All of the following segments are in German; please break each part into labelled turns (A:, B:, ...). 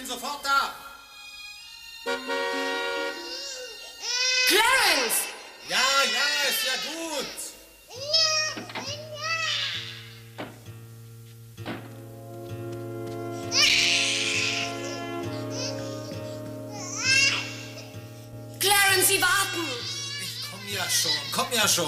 A: bin sofort da.
B: Clarence!
A: Ja, ist ja gut.
B: Clarence, Sie warten!
A: Ich komm ja schon.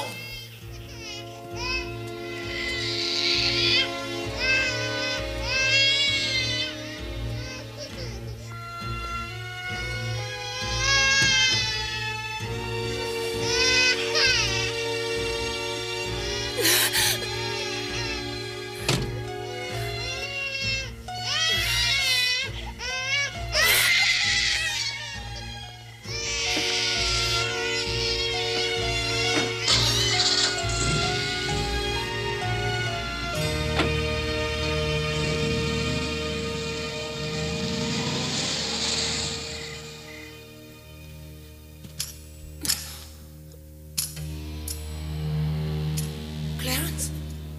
B: Clarence?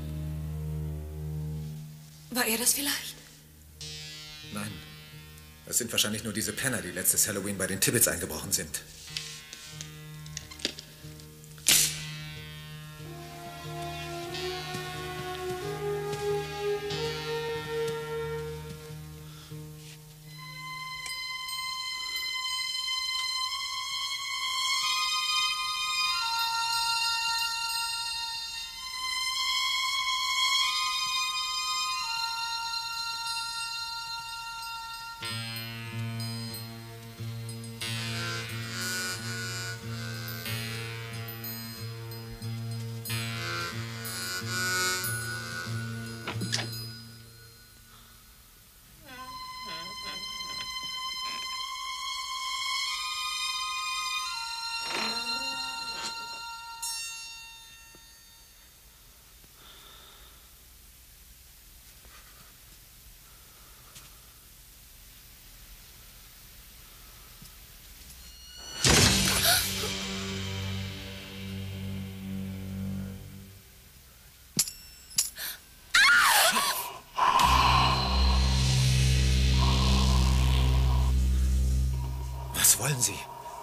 B: War er das vielleicht?
C: Nein. Das sind wahrscheinlich nur diese Penner, die letztes Halloween bei den Tibbets eingebrochen sind. Was wollen Sie?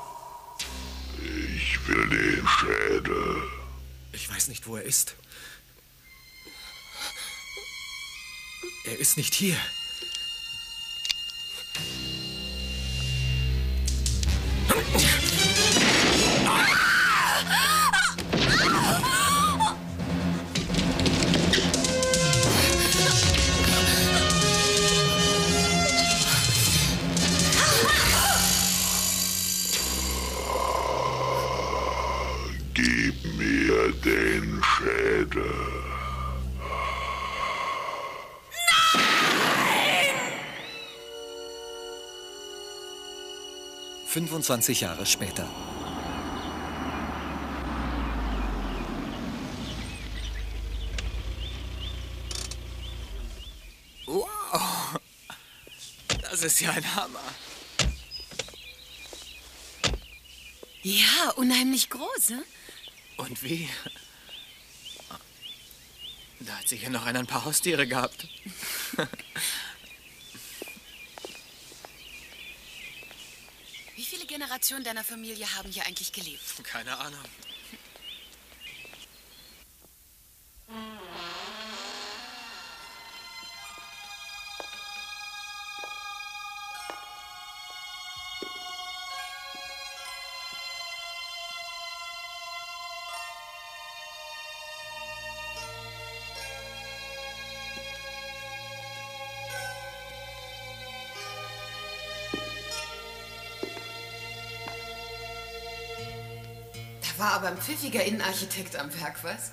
D: Ich will den Schädel.
C: Ich weiß nicht, wo er ist. Er ist nicht hier.
D: Gib mir den Schädel.
C: 25 Jahre später.
E: Wow, das ist ja ein Hammer.
B: Ja, unheimlich groß, ne?
E: Und wie? Da hat sicher noch einer ein paar Haustiere gehabt.
B: Wie viele Generationen deiner Familie haben hier eigentlich gelebt?
E: Keine Ahnung.
B: Da war aber ein pfiffiger Innenarchitekt am Werk, was?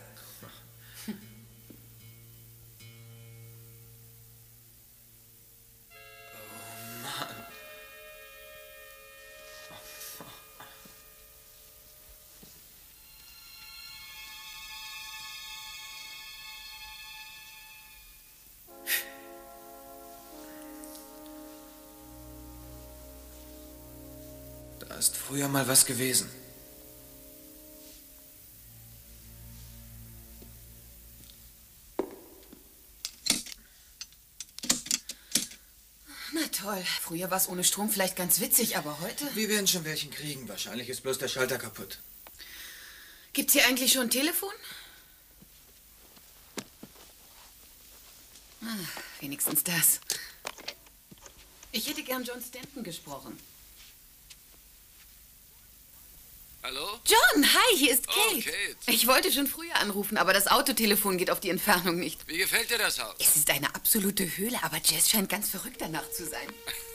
E: Da ist früher mal was gewesen.
B: Na toll. toll. Früher war es ohne Strom vielleicht ganz witzig, aber heute...
F: Wir werden schon welchen kriegen. Wahrscheinlich ist bloß der Schalter kaputt.
B: Gibt's hier eigentlich schon ein Telefon? Wenigstens das. Ich hätte gern John Stanton gesprochen.
G: Hallo?
B: John, hi, hier ist Kate.
G: Oh, Kate.
B: Ich wollte schon früher anrufen, aber das Autotelefon geht auf die Entfernung nicht.
G: Wie gefällt dir das Haus?
B: Es ist eine absolute Höhle, aber Jess scheint ganz verrückt danach zu sein.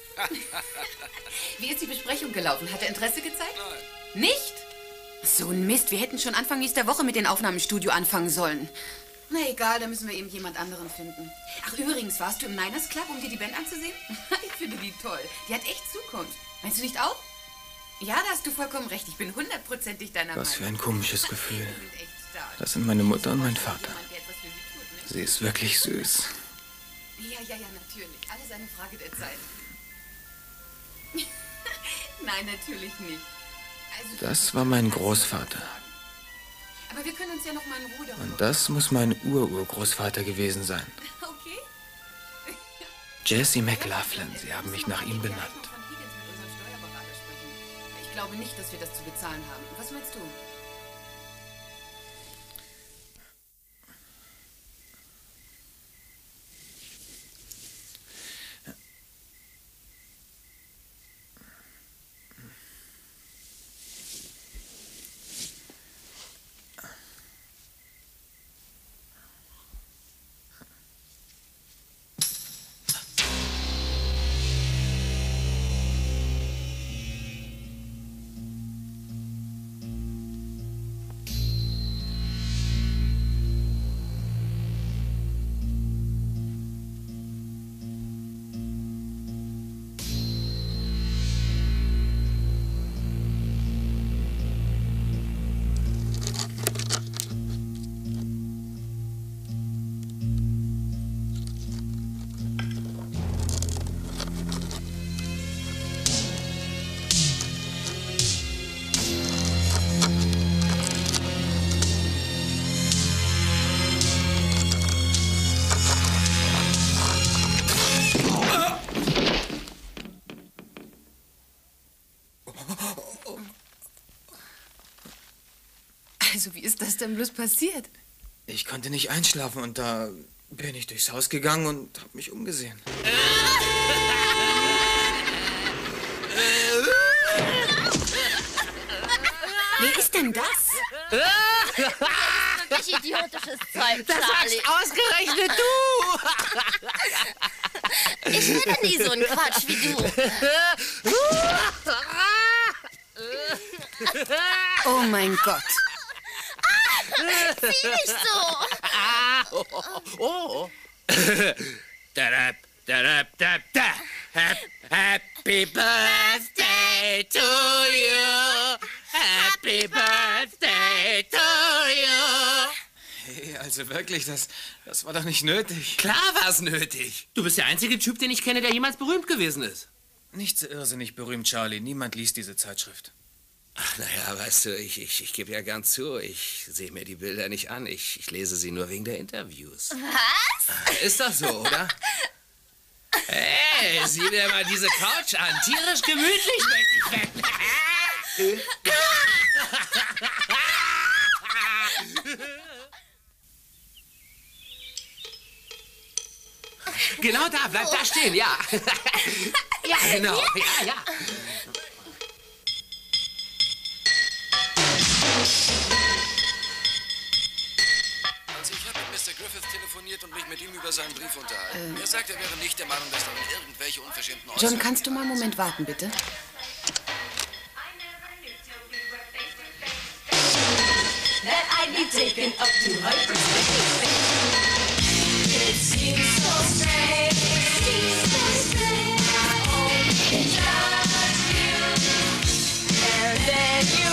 B: Wie ist die Besprechung gelaufen? Hat er Interesse gezeigt?
G: Nein.
B: Nicht? So ein Mist, wir hätten schon Anfang nächster Woche mit den Aufnahmen im Studio anfangen sollen. Na egal, da müssen wir eben jemand anderen finden. Ach übrigens, warst du im Niners Club, um dir die Band anzusehen? Ich finde die toll. Die hat echt Zukunft. Meinst du nicht auch? Ja, da hast du vollkommen recht. Ich bin 100%ig deiner Meinung.
F: Was für ein komisches Gefühl.
B: Die sind echt stark.
F: Das sind meine Mutter und mein Vater.
B: Jemand, der etwas für sie tut, ne?
F: Sie ist wirklich süß.
B: Ja, natürlich. Alles eine Frage der Zeit. Nein, natürlich nicht. Also,
F: Das war mein Großvater.
B: aber wir können uns ja noch mal in Ruhe darüber...
F: Und das muss mein Urgroßvater gewesen sein.
B: Okay?
F: Jesse McLaughlin. Sie haben mich nach ihm benannt.
B: Ich glaube nicht, dass wir das zu bezahlen haben. Was meinst du? Also, wie ist das denn bloß passiert?
F: Ich konnte nicht einschlafen und da bin ich durchs Haus gegangen und habe mich umgesehen.
B: Wer ist denn das?
H: Wirklich idiotisches Zeug,
I: Das
H: Charlie.
I: sagst ausgerechnet du!
H: Ich würde nie so einen Quatsch wie du.
B: Oh mein Gott.
H: Zieh nicht so.
I: Oh. Da. Happy Birthday to you. Happy Birthday to you.
F: Hey, also wirklich, das war doch nicht nötig.
I: Klar war's nötig. Du bist der einzige Typ, den ich kenne, der jemals berühmt gewesen ist.
F: Nicht so irrsinnig berühmt, Charlie. Niemand liest diese Zeitschrift.
G: Ach, naja, weißt du, ich gebe ja gern zu, ich sehe mir die Bilder nicht an. Ich lese sie nur wegen der Interviews.
H: Was?
G: Ist doch so, oder? Hey, sieh dir mal diese Couch an. Tierisch gemütlich möchte ich werden.
I: Genau da, bleib da stehen, ja. Ja, genau, ja.
G: Also ich habe mit Mr. Griffith telefoniert und mich mit ihm über seinen Brief unterhalten. Er sagt, er wäre nicht der Meinung, dass darin irgendwelche unverschämten Äußerungen...
B: John, kannst du mal einen Moment warten, bitte?
J: That I'd be taken up to hyperspace. It seems so strange. I only judge you, and then you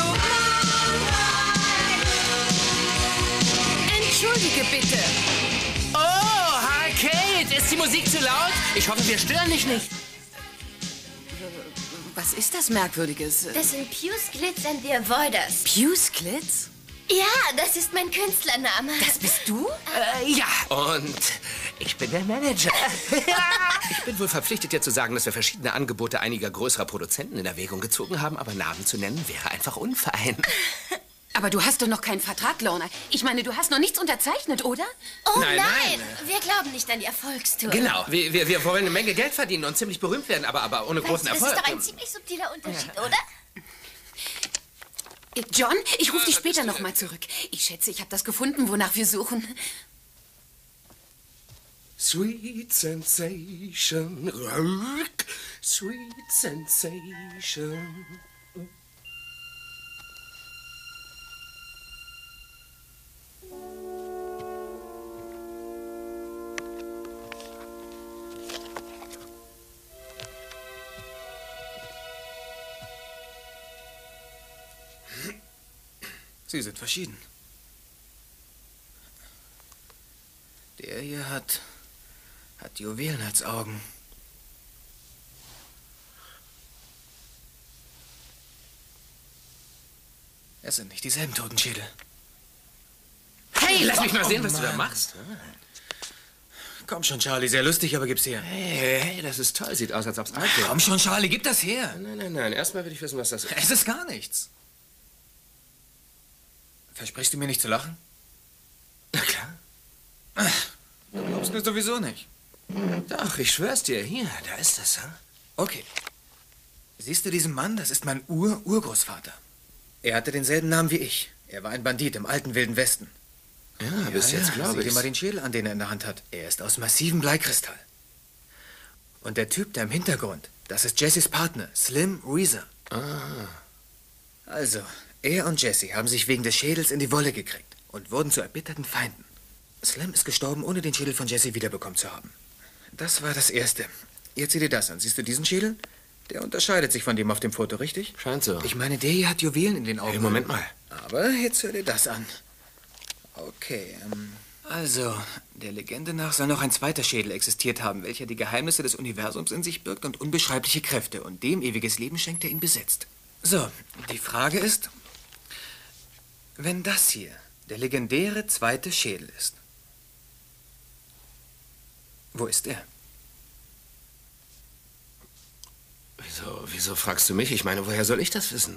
B: Entschuldige bitte.
I: Oh, hi Kate, ist die Musik zu laut? Ich hoffe, wir stören dich nicht.
B: Was ist das Merkwürdiges?
H: Das sind Pew Sklits and the Avoiders.
B: Pew Sklits?
H: Ja, das ist mein Künstlername.
B: Das bist du?
I: Ja, und ich bin der Manager. Ich bin wohl verpflichtet, dir zu sagen, dass wir verschiedene Angebote einiger größerer Produzenten in Erwägung gezogen haben, aber Namen zu nennen wäre einfach unfein.
B: Aber du hast doch noch keinen Vertrag, Lorna. Ich meine, du hast noch nichts unterzeichnet, oder?
H: Oh
I: Nein,
H: nein,
I: nein.
H: wir glauben nicht an die Erfolgstour.
I: Genau, wir wollen eine Menge Geld verdienen und ziemlich berühmt werden, aber ohne großen
H: Das
I: Erfolg.
H: ist doch ein ziemlich subtiler Unterschied, oder?
B: John, ich rufe dich später noch mal zurück. Ich schätze, ich habe das gefunden, wonach wir suchen.
I: Sweet Sensation, Sweet Sensation.
F: Sie sind verschieden. Der hier hat Juwelen als Augen. Es sind nicht dieselben Totenschädel.
I: Hey, lass mich mal sehen, was du da machst.
F: Komm schon, Charlie, sehr lustig, aber gib's her.
I: Hey, das ist toll. Sieht aus, als ob's alt wäre.
F: Komm schon, Charlie, gib das her.
I: Nein. Erstmal will ich wissen, was das ist.
F: Es ist gar nichts. Versprichst du mir nicht zu lachen?
I: Na klar.
F: Du glaubst mir sowieso nicht.
I: Doch, ich schwör's dir. Hier, da ist es, hm?
F: Okay. Siehst du diesen Mann? Das ist mein Urgroßvater. Er hatte denselben Namen wie ich. Er war ein Bandit im alten Wilden Westen.
I: Ja, bis jetzt glaube
F: Sieh
I: ich.
F: dir mal den Schädel an, den er in der Hand hat. Er ist aus massivem Bleikristall. Und der Typ da im Hintergrund, das ist Jessys Partner, Slim Reeser.
I: Ah.
F: Also, er und Jesse haben sich wegen des Schädels in die Wolle gekriegt und wurden zu erbitterten Feinden. Slim ist gestorben, ohne den Schädel von Jesse wiederbekommen zu haben. Das war das Erste. Jetzt sieh dir das an. Siehst du diesen Schädel? Der unterscheidet sich von dem auf dem Foto, richtig?
I: Scheint so.
F: Ich meine, der hier hat Juwelen in den Augen.
I: Hey, Moment mal.
F: Aber jetzt hör dir das an. Okay, also, der Legende nach soll noch ein zweiter Schädel existiert haben, welcher die Geheimnisse des Universums in sich birgt und unbeschreibliche Kräfte. Und dem ewiges Leben schenkt, der ihn besitzt. So, die Frage ist, wenn das hier der legendäre zweite Schädel ist, wo ist er?
I: Wieso fragst du mich? Ich meine, woher soll ich das wissen?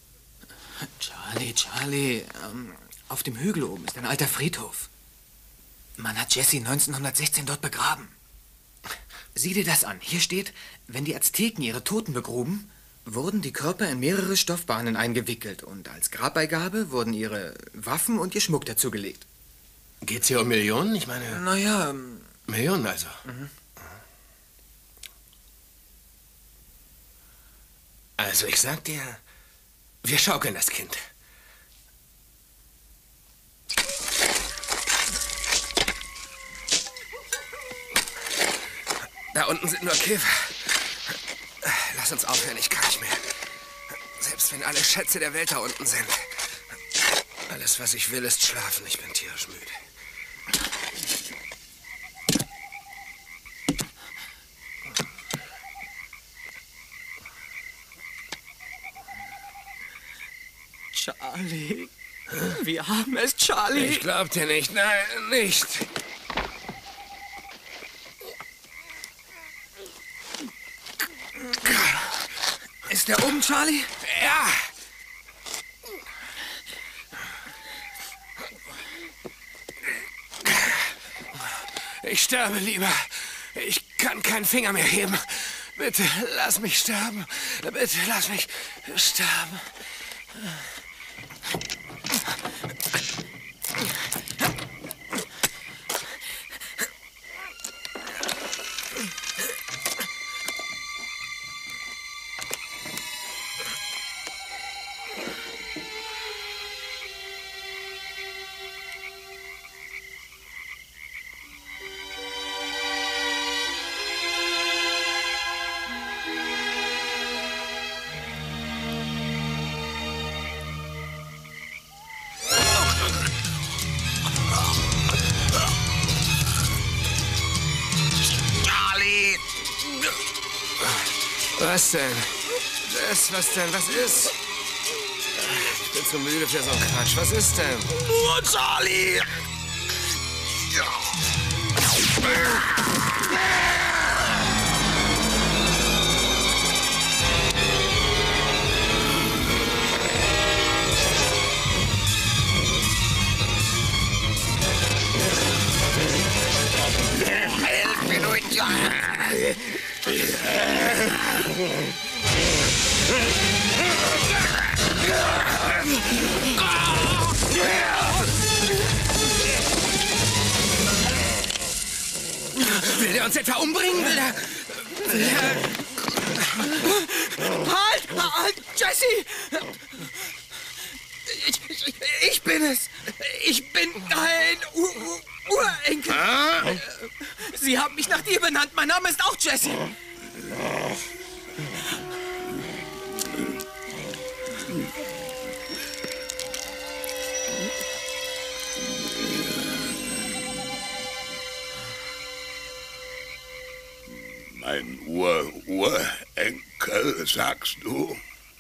F: Charlie, auf dem Hügel oben ist ein alter Friedhof. Man hat Jesse 1916 dort begraben. Sieh dir das an. Hier steht, wenn die Azteken ihre Toten begruben, wurden die Körper in mehrere Stoffbahnen eingewickelt und als Grabbeigabe wurden ihre Waffen und ihr Schmuck dazugelegt.
I: Geht's hier um Millionen? Ich meine...
F: Naja...
I: Millionen also?
F: Mhm.
I: Also, ich sag dir, wir schaukeln das Kind. Da unten sind nur Käfer. Lass uns aufhören, ich kann nicht mehr. Selbst wenn alle Schätze der Welt da unten sind. Alles, was ich will, ist schlafen. Ich bin tierisch müde.
F: Charlie, wir haben es, Charlie.
I: Ich glaub dir nicht. Nein, nicht.
F: Ist der oben, Charlie?
I: Ja. Ich sterbe lieber. Ich kann keinen Finger mehr heben. Bitte, lass mich sterben. Bitte, lass mich sterben. Was denn? Was denn? Was ist? bin zu müde für so einen Quatsch. Was ist denn?
E: Nur Charlie!
I: Will der uns etwa umbringen? Will der...
F: Halt, Jesse! Ich bin es. Ich bin dein Urenkel. Sie haben mich nach dir benannt. Mein Name ist auch Jesse.
D: Mein Urenkel, sagst du?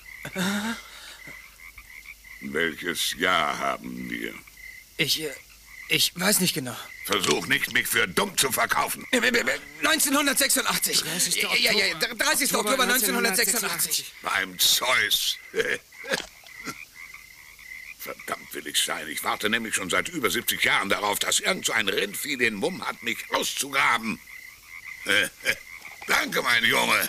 D: Welches Jahr haben wir?
F: Ich weiß nicht genau.
D: Versuch nicht, mich für dumm zu verkaufen.
F: 1986. 30. Oktober 1986.
D: Beim Zeus. Verdammt will ich sein. Ich warte nämlich schon seit über 70 Jahren darauf, dass irgend so ein Rindvieh den Mumm hat, mich auszugraben. Danke, mein Junge.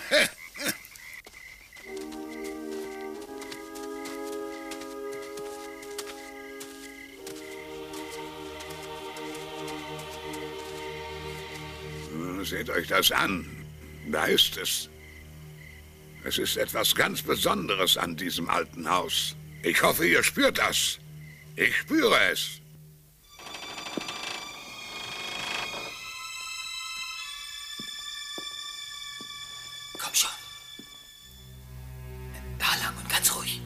D: Seht euch das an. Da ist es. Es ist etwas ganz Besonderes an diesem alten Haus. Ich hoffe, ihr spürt das. Ich spüre es.
F: Komm schon. Da lang und ganz ruhig.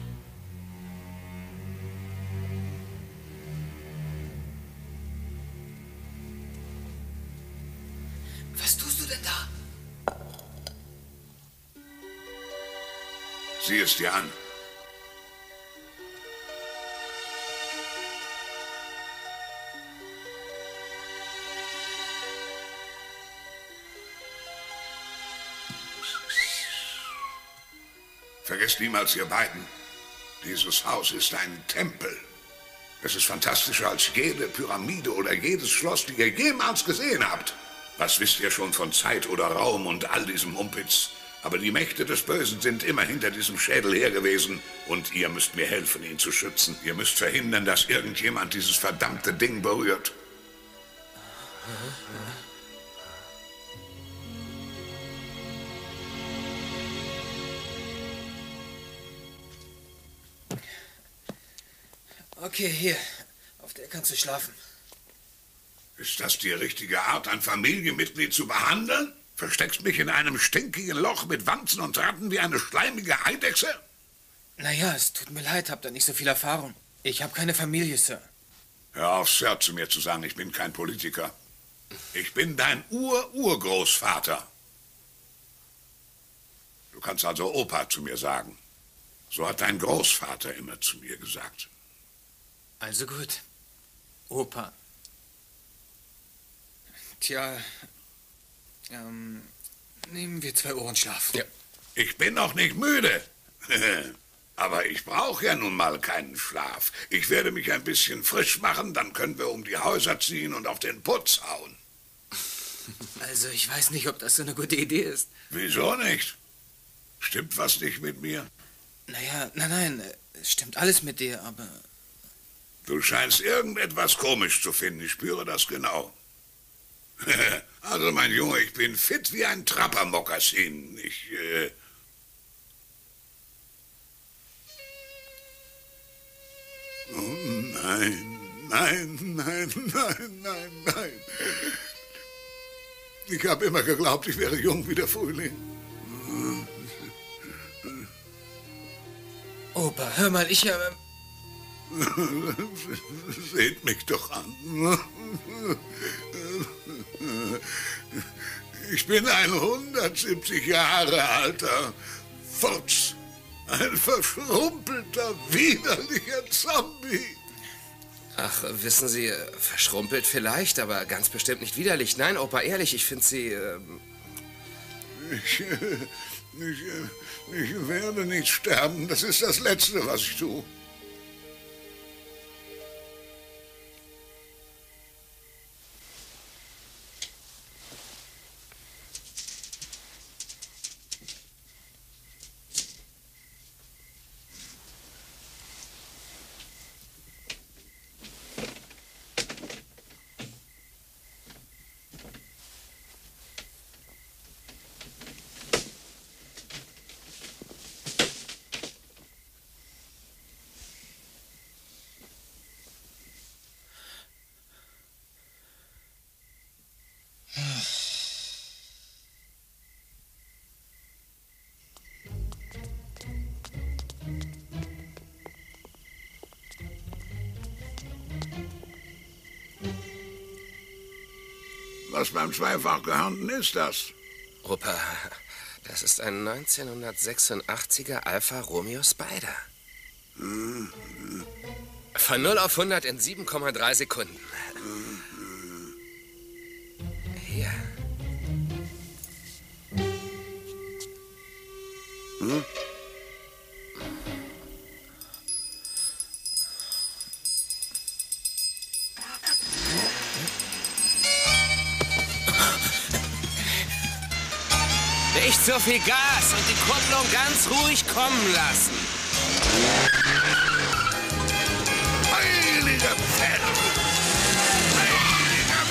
F: Was tust du denn da?
D: Sieh es dir an. Vergesst niemals, ihr beiden, dieses Haus ist ein Tempel. Es ist fantastischer als jede Pyramide oder jedes Schloss, die ihr jemals gesehen habt. Was wisst ihr schon von Zeit oder Raum und all diesem Mumpitz? Aber die Mächte des Bösen sind immer hinter diesem Schädel her gewesen. Und ihr müsst mir helfen, ihn zu schützen. Ihr müsst verhindern, dass irgendjemand dieses verdammte Ding berührt.
F: Okay, hier. Auf der kannst du schlafen.
D: Ist das die richtige Art, ein Familienmitglied zu behandeln? Versteckst mich in einem stinkigen Loch mit Wanzen und Ratten wie eine schleimige Eidechse?
F: Naja, es tut mir leid, habt ihr nicht so viel Erfahrung. Ich habe keine Familie, Sir.
D: Hör auf, Sir, zu mir zu sagen, ich bin kein Politiker. Ich bin dein Urgroßvater. Du kannst also Opa zu mir sagen. So hat dein Großvater immer zu mir gesagt.
F: Also gut. Opa. Tja, nehmen wir 2 Ohrenschlaf.
D: Ja. Ich bin noch nicht müde. Aber ich brauche ja nun mal keinen Schlaf. Ich werde mich ein bisschen frisch machen, dann können wir um die Häuser ziehen und auf den Putz hauen.
F: Also, ich weiß nicht, ob das so eine gute Idee ist.
D: Wieso nicht? Stimmt was nicht mit mir?
F: Naja, nein, es stimmt alles mit dir, aber...
D: Du scheinst irgendetwas komisch zu finden, ich spüre das genau. Also, mein Junge, ich bin fit wie ein Trappermokassin. Oh nein, nein, nein, nein, nein, nein. Ich habe immer geglaubt, ich wäre jung wie der Frühling.
F: Opa, hör mal, ich habe...
D: Seht mich doch an. Ich bin ein 170 Jahre alter Furz. Ein verschrumpelter, widerlicher Zombie.
I: Ach, wissen Sie, verschrumpelt vielleicht, aber ganz bestimmt nicht widerlich. Nein, Opa, ehrlich, ich finde Sie...
D: Ich werde nicht sterben. Das ist das Letzte, was ich tue. Was beim Zweifach gehörnten ist das?
I: Opa, das ist ein 1986er Alfa Romeo Spider. Von 0 auf 100 in 7,3 Sekunden. Hier. Nicht so viel Gas und die Kupplung ganz ruhig kommen lassen.
D: Heiliger Pferd! Heiliger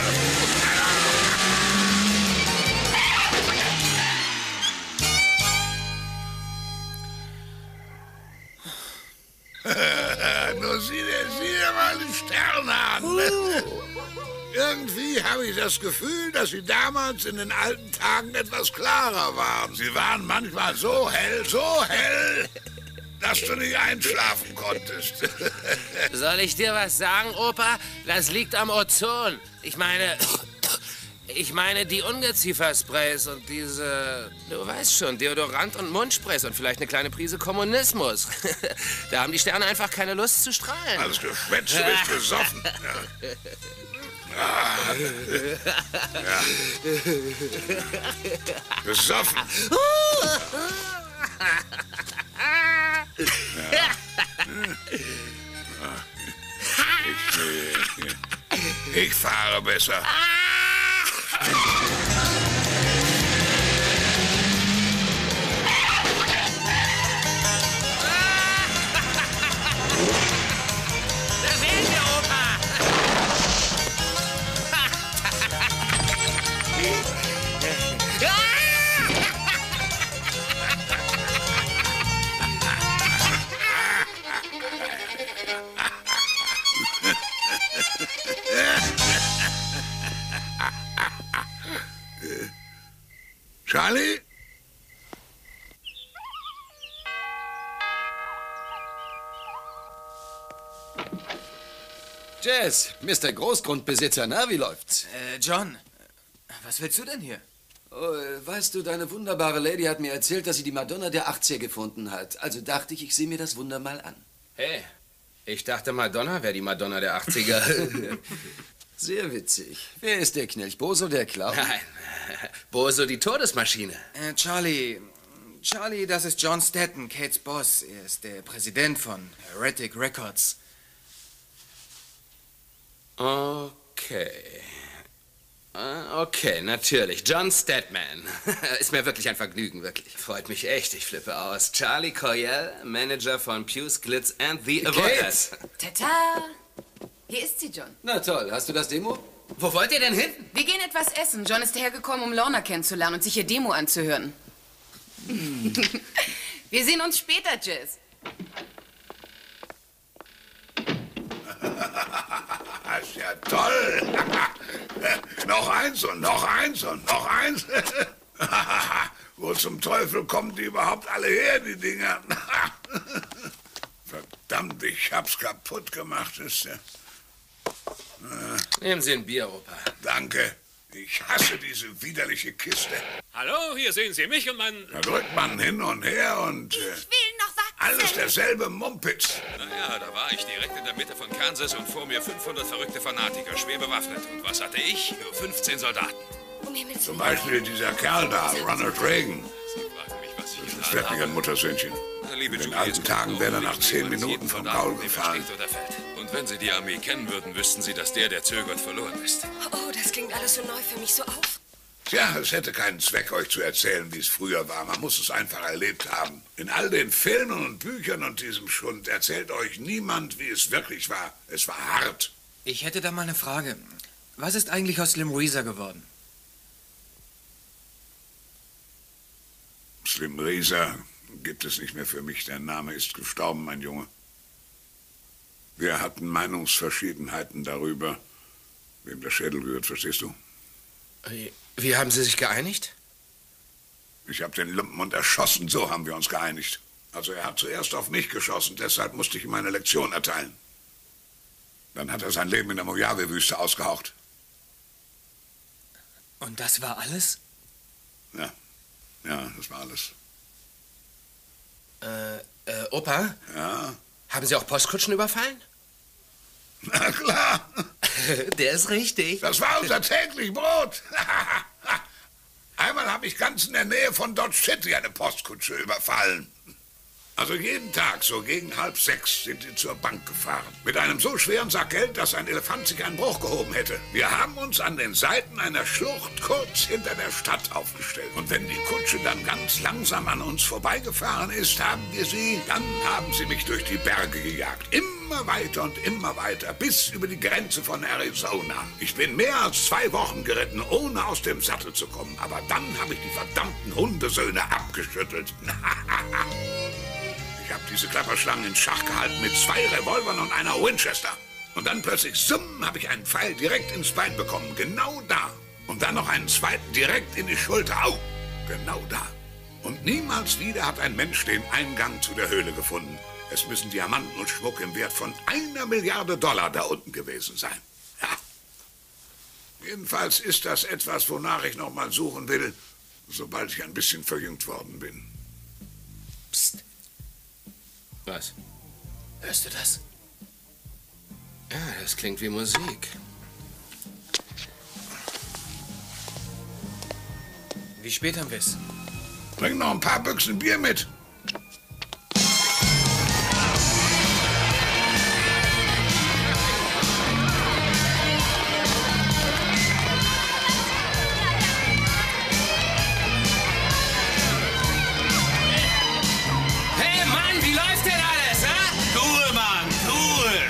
D: Pferd! Nur sieh dir mal die Sterne an. Irgendwie habe ich das Gefühl, dass sie damals in den alten Tagen etwas klarer waren. Sie waren manchmal so hell, dass du nicht einschlafen konntest.
I: Soll ich dir was sagen, Opa? Das liegt am Ozon. Ich meine die Ungeziefersprays und diese, du weißt schon, Deodorant und Mundsprays und vielleicht eine kleine Prise Kommunismus. Da haben die Sterne einfach keine Lust zu strahlen.
D: Alles Geschwätz, du bist besoffen. Ja. Ja. Besoffen. Ja. Ich fahre besser.
I: Da wären wir, Opa.
D: Charlie?
G: Jazz, Mr. Großgrundbesitzer, na, wie läuft's?
F: John, was willst du denn hier?
G: Oh, weißt du, deine wunderbare Lady hat mir erzählt, dass sie die Madonna der 80er gefunden hat. Also dachte ich sehe mir das Wunder mal an.
I: Hey, ich dachte, Madonna wäre die Madonna der 80er.
G: Sehr witzig. Wer ist der Knilch? Boso, der Clown?
I: Nein, Boso, die Todesmaschine.
F: Charlie, das ist John Staton, Kates Boss. Er ist der Präsident von Heretic Records.
I: Okay. Okay, natürlich. John Statman. Ist mir wirklich ein Vergnügen, wirklich. Freut mich echt, ich flippe aus. Charlie Coryell, Manager von Puce, Glitz and the Avoiders.
B: Tata! Hier ist sie, John.
G: Na toll, hast du das Demo?
I: Wo wollt ihr denn hin?
B: Wir gehen etwas essen. John ist hergekommen, um Lorna kennenzulernen und sich ihr Demo anzuhören. Wir sehen uns später, Jazz.
D: Das ist ja toll. Noch eins und noch eins und noch eins. Wo zum Teufel kommen die überhaupt alle her, die Dinger? Verdammt, ich hab's kaputt gemacht. Ist ja...
I: Nehmen Sie ein Bier, Opa.
D: Danke. Ich hasse diese widerliche Kiste.
K: Hallo, hier sehen Sie mich und mein...
D: Da drückt man hin und her und...
H: Ich will
D: alles derselbe Mumpitz.
K: Naja, da war ich direkt in der Mitte von Kansas und vor mir 500 verrückte Fanatiker, schwer bewaffnet. Und was hatte ich? Nur 15 Soldaten.
D: Zum Beispiel dieser Kerl da, Ronald Reagan.
K: Sie fragen mich, was ich
D: Das wird nicht ein Muttersöhnchen.
K: Liebe
D: In den
K: Julie,
D: alten
K: es
D: Tagen
K: gibt
D: wäre er
K: nur
D: nach 10 Minuten vom Gaul gefallen.
K: steht oder fällt. Und wenn Sie die Armee kennen würden, wüssten Sie, dass der zögert, verloren ist.
L: Oh, das klingt alles so neu für mich, so auf.
D: Tja, es hätte keinen Zweck, euch zu erzählen, wie es früher war. Man muss es einfach erlebt haben. In all den Filmen und Büchern und diesem Schund erzählt euch niemand, wie es wirklich war. Es war hart.
F: Ich hätte da mal eine Frage. Was ist eigentlich aus Slim Reeser geworden?
D: Slim Reeser gibt es nicht mehr für mich. Der Name ist gestorben, mein Junge. Wir hatten Meinungsverschiedenheiten darüber, wem der Schädel gehört, verstehst du?
I: Wie haben Sie sich geeinigt?
D: Ich habe den Lumpenmund erschossen, so haben wir uns geeinigt. Also er hat zuerst auf mich geschossen, deshalb musste ich ihm eine Lektion erteilen. Dann hat er sein Leben in der Mojave-Wüste ausgehaucht.
F: Und das war alles?
D: Ja, das war alles.
I: Opa?
D: Ja?
I: Haben Sie auch Postkutschen überfallen?
D: Na klar.
I: Der ist richtig.
D: Das war unser täglich Brot. Einmal habe ich ganz in der Nähe von Dodge City eine Postkutsche überfallen. Also jeden Tag, so gegen 5:30, sind sie zur Bank gefahren. Mit einem so schweren Sack Geld, dass ein Elefant sich einen Bruch gehoben hätte. Wir haben uns an den Seiten einer Schlucht kurz hinter der Stadt aufgestellt. Und wenn die Kutsche dann ganz langsam an uns vorbeigefahren ist, dann haben sie mich durch die Berge gejagt. Immer weiter, bis über die Grenze von Arizona. Ich bin mehr als 2 Wochen geritten, ohne aus dem Sattel zu kommen. Aber dann habe ich die verdammten Hundesöhne abgeschüttelt. Ich habe diese Klapperschlangen in Schach gehalten mit 2 Revolvern und einer Winchester. Und dann plötzlich, summ, habe ich einen Pfeil direkt ins Bein bekommen. Genau da. Und dann noch einen zweiten direkt in die Schulter. Au! Genau da. Und niemals wieder hat ein Mensch den Eingang zu der Höhle gefunden. Es müssen Diamanten und Schmuck im Wert von $1 Milliarde da unten gewesen sein. Ja. Jedenfalls ist das etwas, wonach ich noch mal suchen will, sobald ich ein bisschen verjüngt worden bin.
I: Psst. Was?
F: Hörst du das?
I: Ja, das klingt wie Musik.
F: Wie spät haben wir es?
D: Bring noch ein paar Büchsen Bier mit.
I: Hey Mann, wie läuft denn alles, ha?
A: Cool, Mann, cool.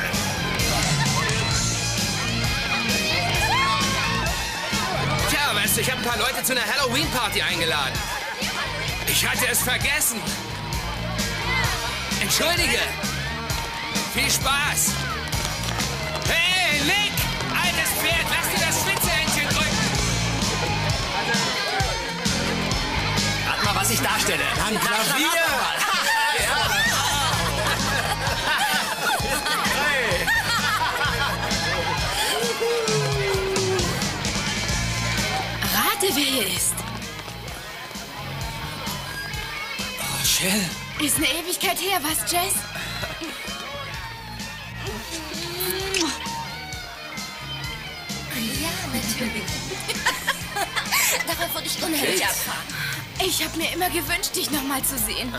I: Tja, weißt du, ich habe ein paar Leute zu einer Halloween-Party eingeladen. Ich hatte es vergessen. Entschuldige. Viel Spaß. Hey, Nick! Altes Pferd, lass dir das Schwitzehändchen drücken.
A: Rat mal, was ich darstelle. Ein Klavier.
B: Rate, wer hier ist.
F: Oh, Shell.
H: Ist eine Ewigkeit her, was, Jess? Ja, natürlich. Darauf würde ich unheimlich abfahren. Ich habe mir immer gewünscht, dich noch mal zu sehen.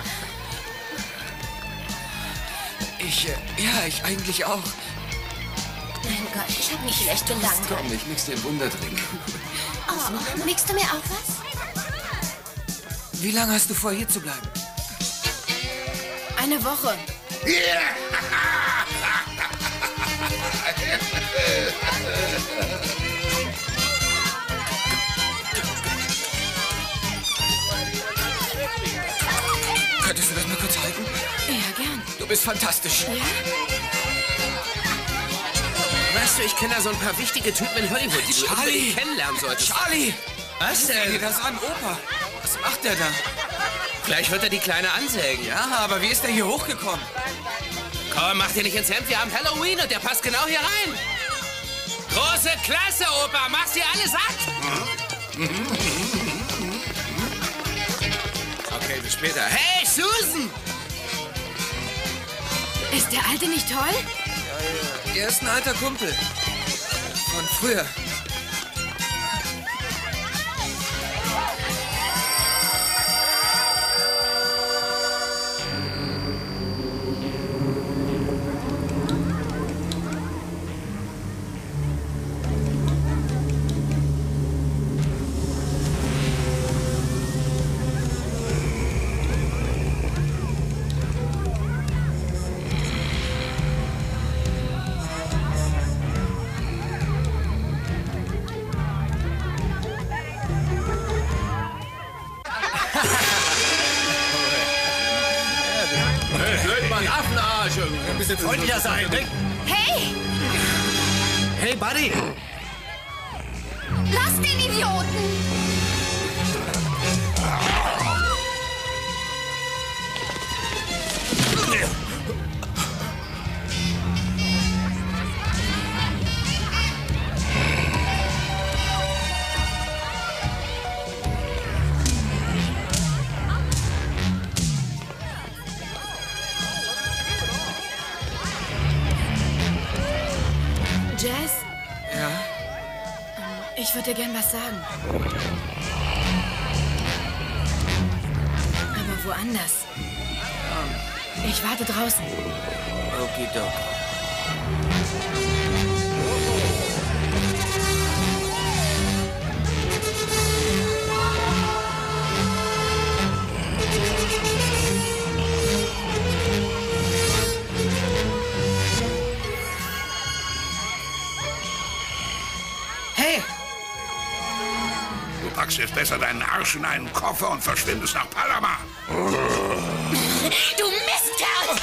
F: Ich eigentlich auch.
H: Mein Gott, ich habe mich schlecht belangt.
G: Komm, ich mix dir einen Wunderdrink.
H: Oh, mixt du mir auch was?
F: Wie lange hast du vor, hier zu bleiben?
B: Eine Woche.
F: Könntest du das mal kurz halten?
B: Ja, gern.
F: Du bist fantastisch.
B: Ja?
I: Weißt du, ich kenne da so ein paar wichtige Typen in Hollywood, die du
F: Charlie!
I: unbedingt kennenlernen solltest.
F: Charlie!
I: Was
F: Sieh dir
I: denn?
F: das an, Opa. Was macht der da?
I: Gleich wird er die Kleine ansägen.
F: Ja, aber wie ist der hier hochgekommen?
I: Komm, mach dir nicht ins Hemd, wir haben Halloween und der passt genau hier rein. Große Klasse, Opa, mach sie alle satt. Okay, bis später. Hey, Susan!
H: Ist der Alte nicht toll?
F: Ja, er ist ein alter Kumpel. Von früher.
A: Ein bisschen freundlicher sein, ne?
H: Hey!
A: Hey, Buddy!
H: Lass den Idioten! Jazz?
F: Ja?
H: Ich würde dir gern was sagen. Aber woanders. Ich warte draußen.
F: Okidok.
D: Du packst jetzt besser deinen Arsch in einen Koffer und verschwindest nach Panama.
H: Du Mistkerl!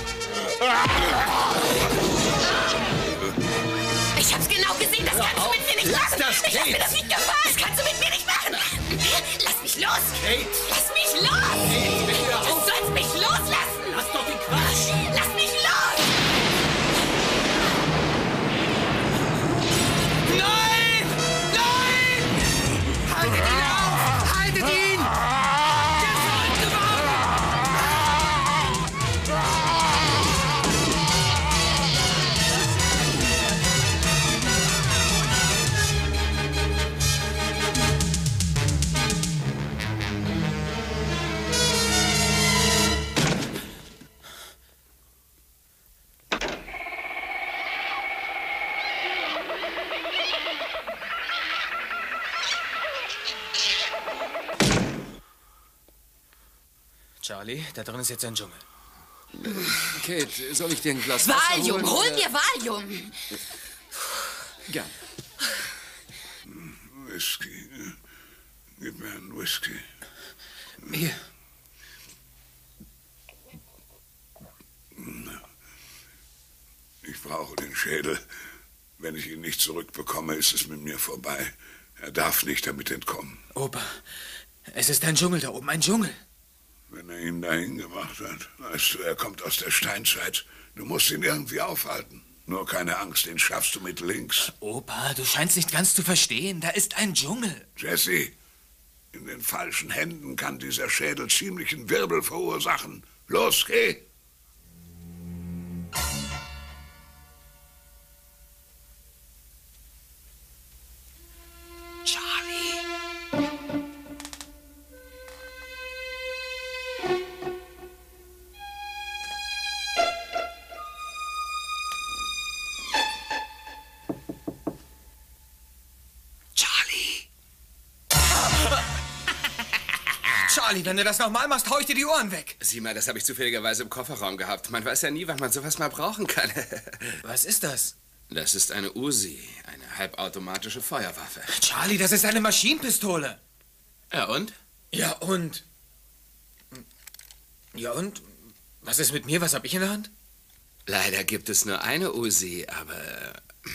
H: Ich hab's genau gesehen, das kannst du mit mir nicht machen! Ich hab mir das nicht gefallen! Das kannst du mit mir nicht machen! Lass mich los!
A: Kate!
H: Lass mich los!
A: Kate,
H: du sollst mich loslassen!
A: Lass doch den Quatsch!
H: Lass mich los!
A: Nein! Nein! Haltet ihn auf! Haltet ihn! Der soll gewarnt!
F: Charlie, da drin ist jetzt ein Dschungel.
G: Kate, soll ich dir ein Glas Wasser
H: Valium!
G: holen?
H: Hol mir Valium!
G: Gern.
D: Whisky. Gib mir einen Whisky.
F: Hier.
D: Ich brauche den Schädel. Wenn ich ihn nicht zurückbekomme, ist es mit mir vorbei. Er darf nicht damit entkommen.
F: Opa, es ist ein Dschungel da oben, ein Dschungel.
D: Wenn er ihn dahin gemacht hat, weißt du, er kommt aus der Steinzeit. Du musst ihn irgendwie aufhalten. Nur keine Angst, den schaffst du mit links.
F: Opa, du scheinst nicht ganz zu verstehen. Da ist ein Dschungel.
D: Jesse, in den falschen Händen kann dieser Schädel ziemlichen Wirbel verursachen. Los, geh!
F: Charlie, wenn du das nochmal machst, hau ich dir die Ohren weg.
I: Sieh mal, das habe ich zufälligerweise im Kofferraum gehabt. Man weiß ja nie, wann man sowas mal brauchen kann.
F: Was ist das?
I: Das ist eine Uzi, eine halbautomatische Feuerwaffe.
F: Charlie, das ist eine Maschinenpistole.
I: Ja, und?
F: Ja, und? Ja, und? Was ist mit mir? Was hab ich in der Hand?
I: Leider gibt es nur eine Uzi, aber...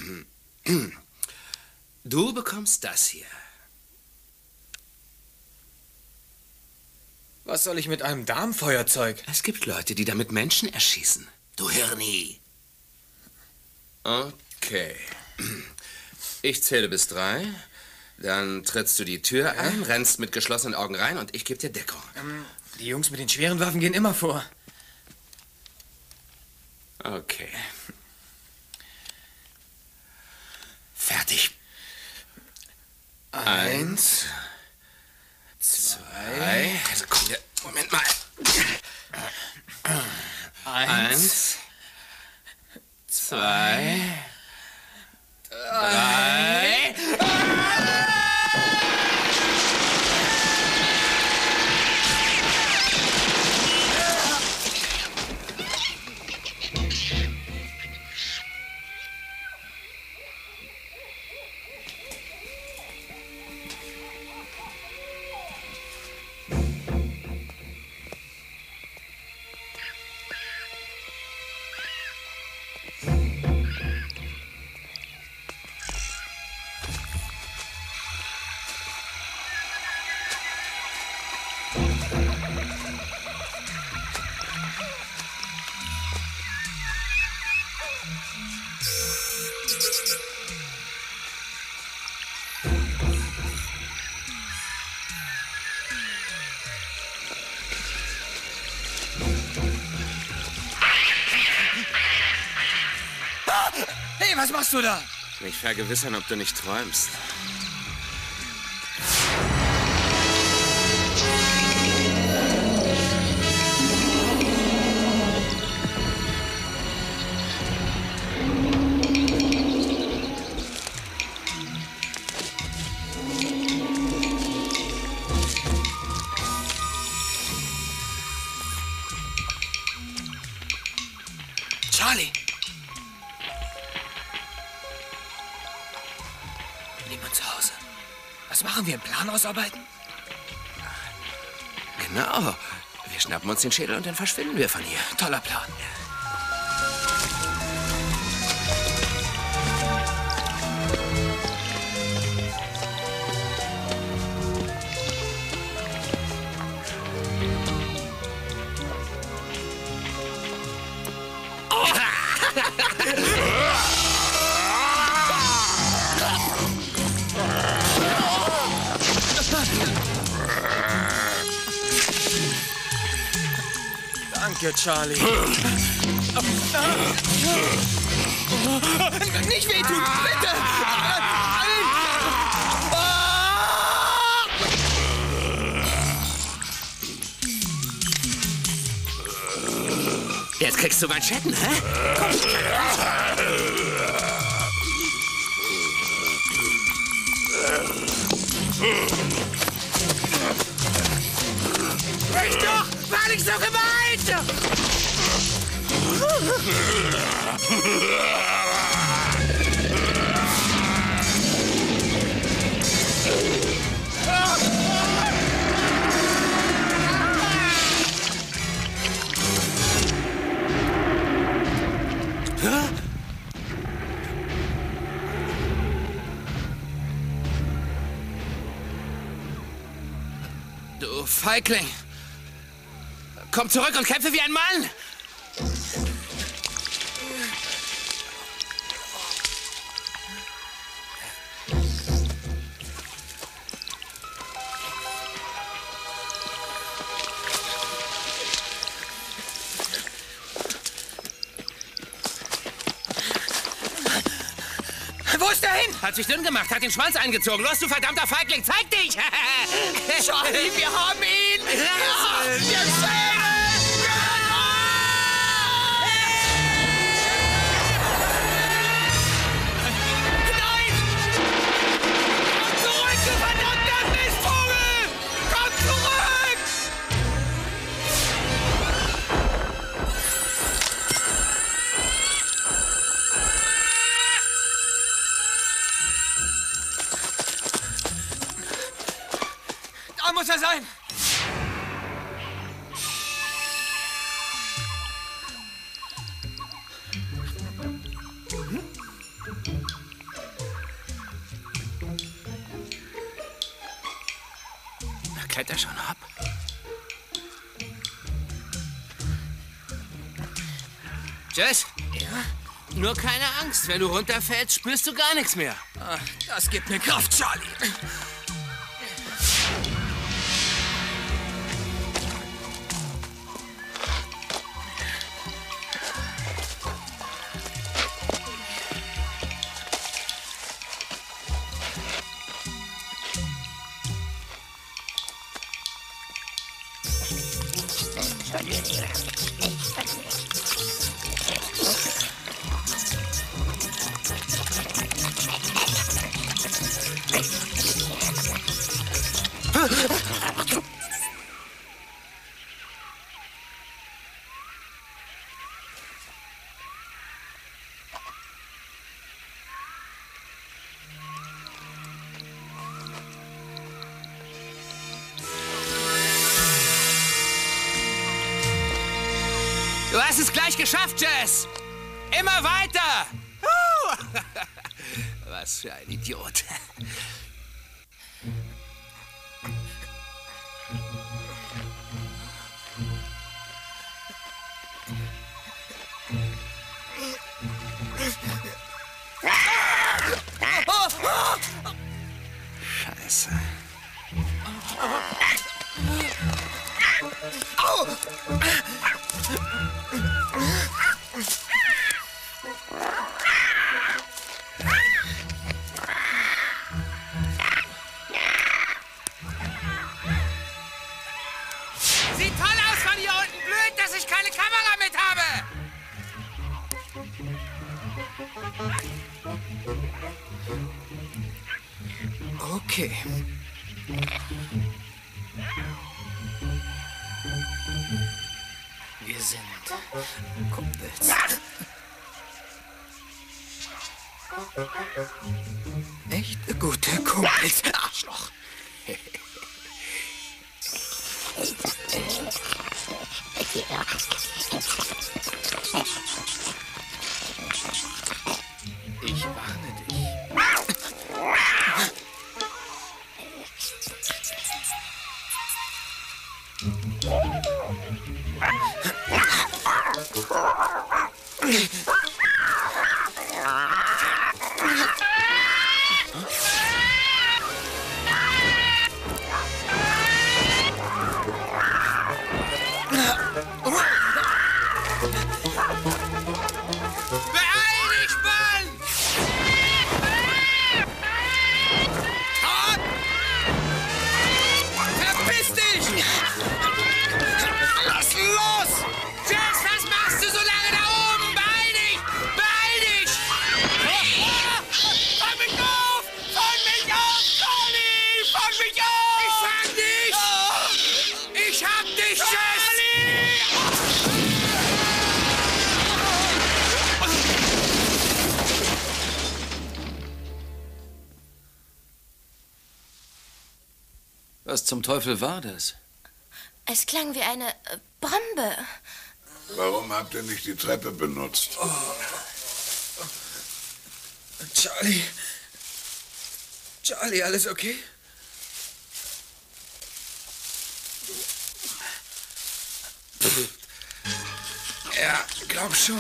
I: Du bekommst das hier.
F: Was soll ich mit einem Darmfeuerzeug?
I: Es gibt Leute, die damit Menschen erschießen. Du Hirni. Okay. Ich zähle bis 3. Dann trittst du die Tür ein, rennst mit geschlossenen Augen rein und ich gebe dir Deckung.
F: Die Jungs mit den schweren Waffen gehen immer vor.
I: Okay. Fertig. 1, 2. Also komm, Moment mal. 1, 2, 3.
F: Hey, was machst du da?
I: Mich vergewissern, ob du nicht träumst.
F: Charlie! Niemand zu Hause. Was machen wir? Einen Plan ausarbeiten?
I: Genau. Wir schnappen uns den Schädel und dann verschwinden wir von hier.
F: Toller Plan. Danke, Charlie. Nicht wehtun, bitte!
I: Jetzt kriegst du Manschetten, hä? Komm. Sprich doch! War nicht so gemeint! Du Feigling! Komm zurück und kämpfe wie ein Mann!
F: Wo ist der hin?
I: Hat sich dünn gemacht, hat den Schwanz eingezogen. Los, du verdammter Feigling, zeig dich!
F: Charlie, wir haben ihn! Ja, wir sehen ihn! Nein! Komm zurück, du verdammter Mistvogel! Komm zurück! Da muss er sein!
I: Kletter schon ab. Jess? Ja? Nur keine Angst. Wenn du runterfällst, spürst du gar nichts mehr.
F: Das gibt mir Kraft, Charlie.
I: Du hast es gleich geschafft, Jess! Immer weiter! Was für ein Idiot. Scheiße. Au! Sieht toll aus von hier unten. Blöd, dass ich keine Kamera mit habe.
F: Okay. Wir sind Kumpels. Echt gute Kumpels. Arschloch. Ich warne dich.
I: Beeil dich, Mann! Todd! Verpiss dich! Lass los! Jess, was machst du so lange da oben? Beeil dich! Beeil dich! Fang mich auf! Fang mich auf, Charlie! Fang mich auf! Ich fang dich! Ich hab dich, Jess!
G: Was zum Teufel war das?
H: Es klang wie eine Bombe.
D: Warum habt ihr nicht die Treppe benutzt?
F: Charlie. Charlie, alles okay? Ja, glaub schon.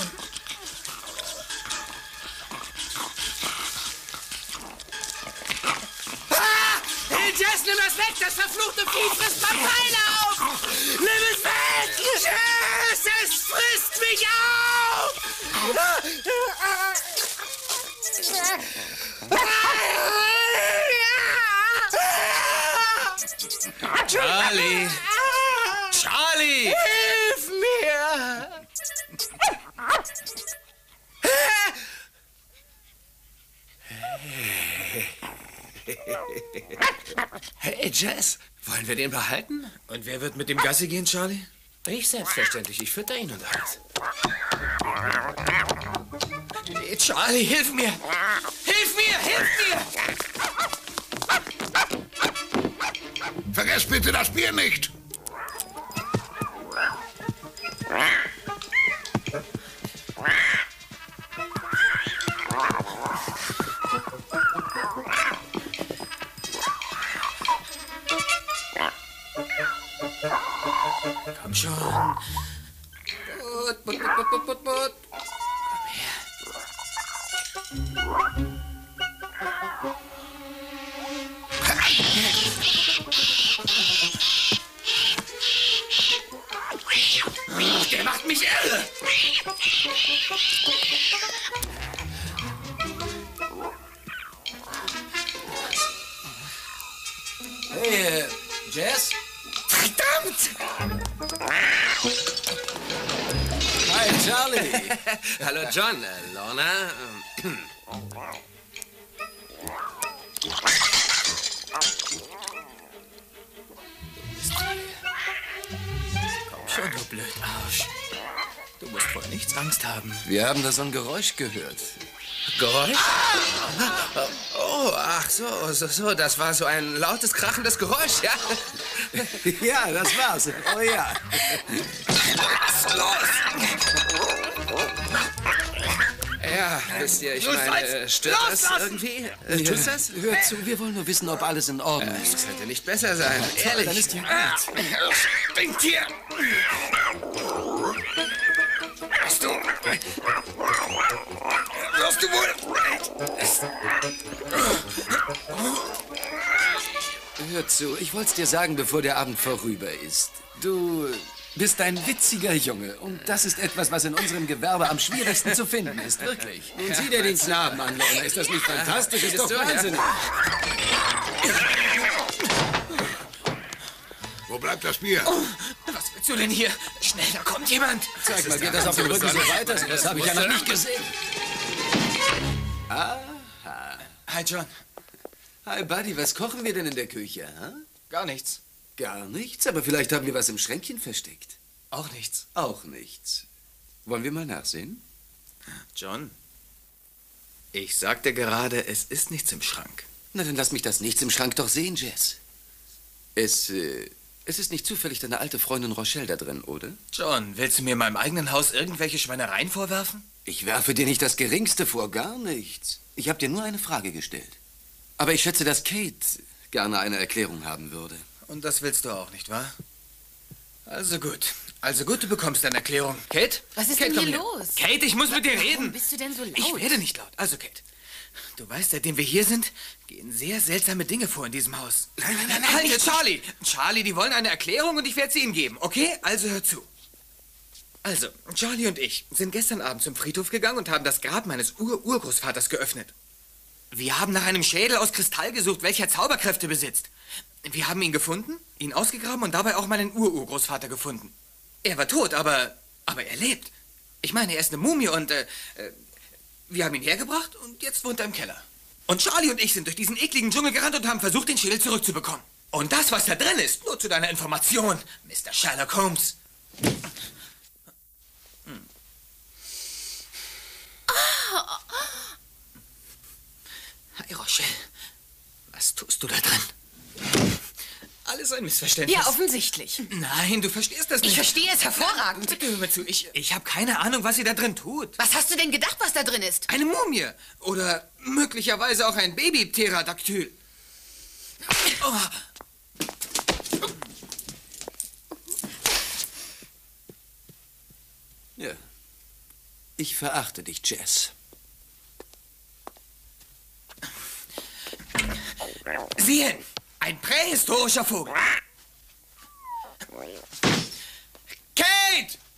I: Hey, Jess, nimm das weg! Das verfluchte Vieh frisst Pfeile auf! Nimm es weg! Jess, es frisst mich auf!
G: Charlie! Charlie!
I: Hilf mir! Hey, Jess, wollen wir den behalten?
F: Und wer wird mit dem Gassi gehen, Charlie?
I: Ich selbstverständlich. Ich fütter ihn und alles.
F: Hey, Charlie, hilf mir!
I: Hilf mir! Hilf mir!
D: Vergesst bitte das Bier nicht!
F: Komm schon. Put. Komm her.
I: Der macht mich irre!
G: Hey, Jess?
I: Verdammt!
G: Hi, Charlie.
I: Hallo, John. Lorna.
F: Komm schon, du Blödarsch. Du musst vor nichts Angst haben.
G: Wir haben da so ein Geräusch gehört.
I: Geräusch? Oh, ach so, das war so ein lautes, krachendes Geräusch, ja?
G: Ja, das war's. Oh ja.
I: Lass los!
G: Ja, wisst ihr, ich meine, stört das irgendwie? Tut das?
M: Hört zu, wir wollen nur wissen, ob alles in Ordnung ist.
G: Das könnte nicht besser sein, ehrlich.
M: Dann ist ja gut.
G: Stinkt hier! Hast du... Wirst du wohl...
M: Hör zu, ich wollte es dir sagen, bevor der Abend vorüber ist. Du bist ein witziger Junge und das ist etwas, was in unserem Gewerbe am schwierigsten zu finden ist, wirklich. Nun sieh dir den Knaben an, Lorna. Ist das nicht fantastisch? Ist doch wahnsinnig.
D: Wo bleibt das Bier?
F: Oh, was willst du denn hier? Schnell, da kommt jemand.
M: Zeig mal, geht das auf dem Rücken so weiter? Das habe ich ja noch nicht gesehen. Aha.
F: Hi, John.
M: Hi, Buddy, was kochen wir denn in der Küche, ha?
F: Gar nichts.
M: Gar nichts? Aber vielleicht haben wir was im Schränkchen versteckt.
F: Auch nichts.
M: Auch nichts. Wollen wir mal nachsehen?
F: John, ich sagte gerade, es ist nichts im Schrank.
M: Na, dann lass mich das Nichts im Schrank doch sehen, Jess. Es ist nicht zufällig deine alte Freundin Rochelle da drin, oder?
F: John, willst du mir in meinem eigenen Haus irgendwelche Schweinereien vorwerfen?
M: Ich werfe dir nicht das Geringste vor, gar nichts. Ich habe dir nur eine Frage gestellt. Aber ich schätze, dass Kate gerne eine Erklärung haben würde.
F: Und das willst du auch, nicht wahr? Also gut. Also gut, du bekommst eine Erklärung. Kate?
B: Was ist
F: Kate,
B: denn
F: komm
B: hier
F: her.
B: los?
F: Kate, ich muss mit dir reden.
B: Warum bist du denn so laut?
F: Ich werde nicht laut. Also, Kate, du weißt, seitdem wir hier sind, gehen sehr seltsame Dinge vor in diesem Haus. Nein, halt, Charlie! Charlie, die wollen eine Erklärung und ich werde sie ihnen geben, okay? Also hör zu. Also, Charlie und ich sind gestern Abend zum Friedhof gegangen und haben das Grab meines Urgroßvaters geöffnet. Wir haben nach einem Schädel aus Kristall gesucht, welcher Zauberkräfte besitzt. Wir haben ihn gefunden, ihn ausgegraben und dabei auch meinen Urgroßvater gefunden. Er war tot, aber er lebt. Ich meine, er ist eine Mumie und wir haben ihn hergebracht und jetzt wohnt er im Keller. Und Charlie und ich sind durch diesen ekligen Dschungel gerannt und haben versucht, den Schädel zurückzubekommen. Und das, was da drin ist, nur zu deiner Information, Mr. Sherlock Holmes. Hi, Rochelle. Was tust du da drin? Alles ein Missverständnis.
B: Ja, offensichtlich.
F: Nein, du verstehst das nicht.
B: Ich verstehe es hervorragend.
F: Bitte hör mir zu. Ich habe keine Ahnung, was sie da drin tut.
B: Was hast du denn gedacht, was da drin ist?
F: Eine Mumie. Oder möglicherweise auch ein Baby-Pterodaktyl. Oh.
M: Ja. Ich verachte dich, Jess.
F: Sehen! Ein prähistorischer Vogel. Kate!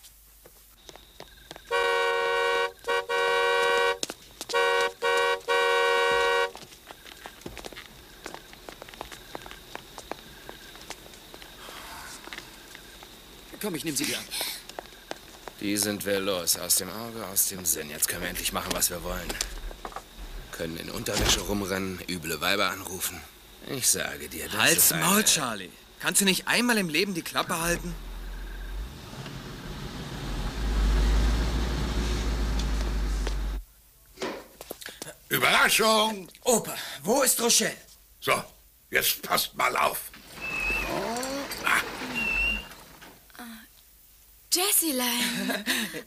M: Komm, ich nehme sie dir an.
I: Die sind wir los. Aus dem Auge, aus dem Sinn. Jetzt können wir endlich machen, was wir wollen. Können in Unterwäsche rumrennen, üble Weiber anrufen. Ich sage dir, das
F: Halt's
I: ist eine...
F: Maul, Charlie. Kannst du nicht einmal im Leben die Klappe halten?
D: Überraschung!
F: Opa, wo ist Rochelle?
D: So, jetzt passt mal auf.
N: Jessilein.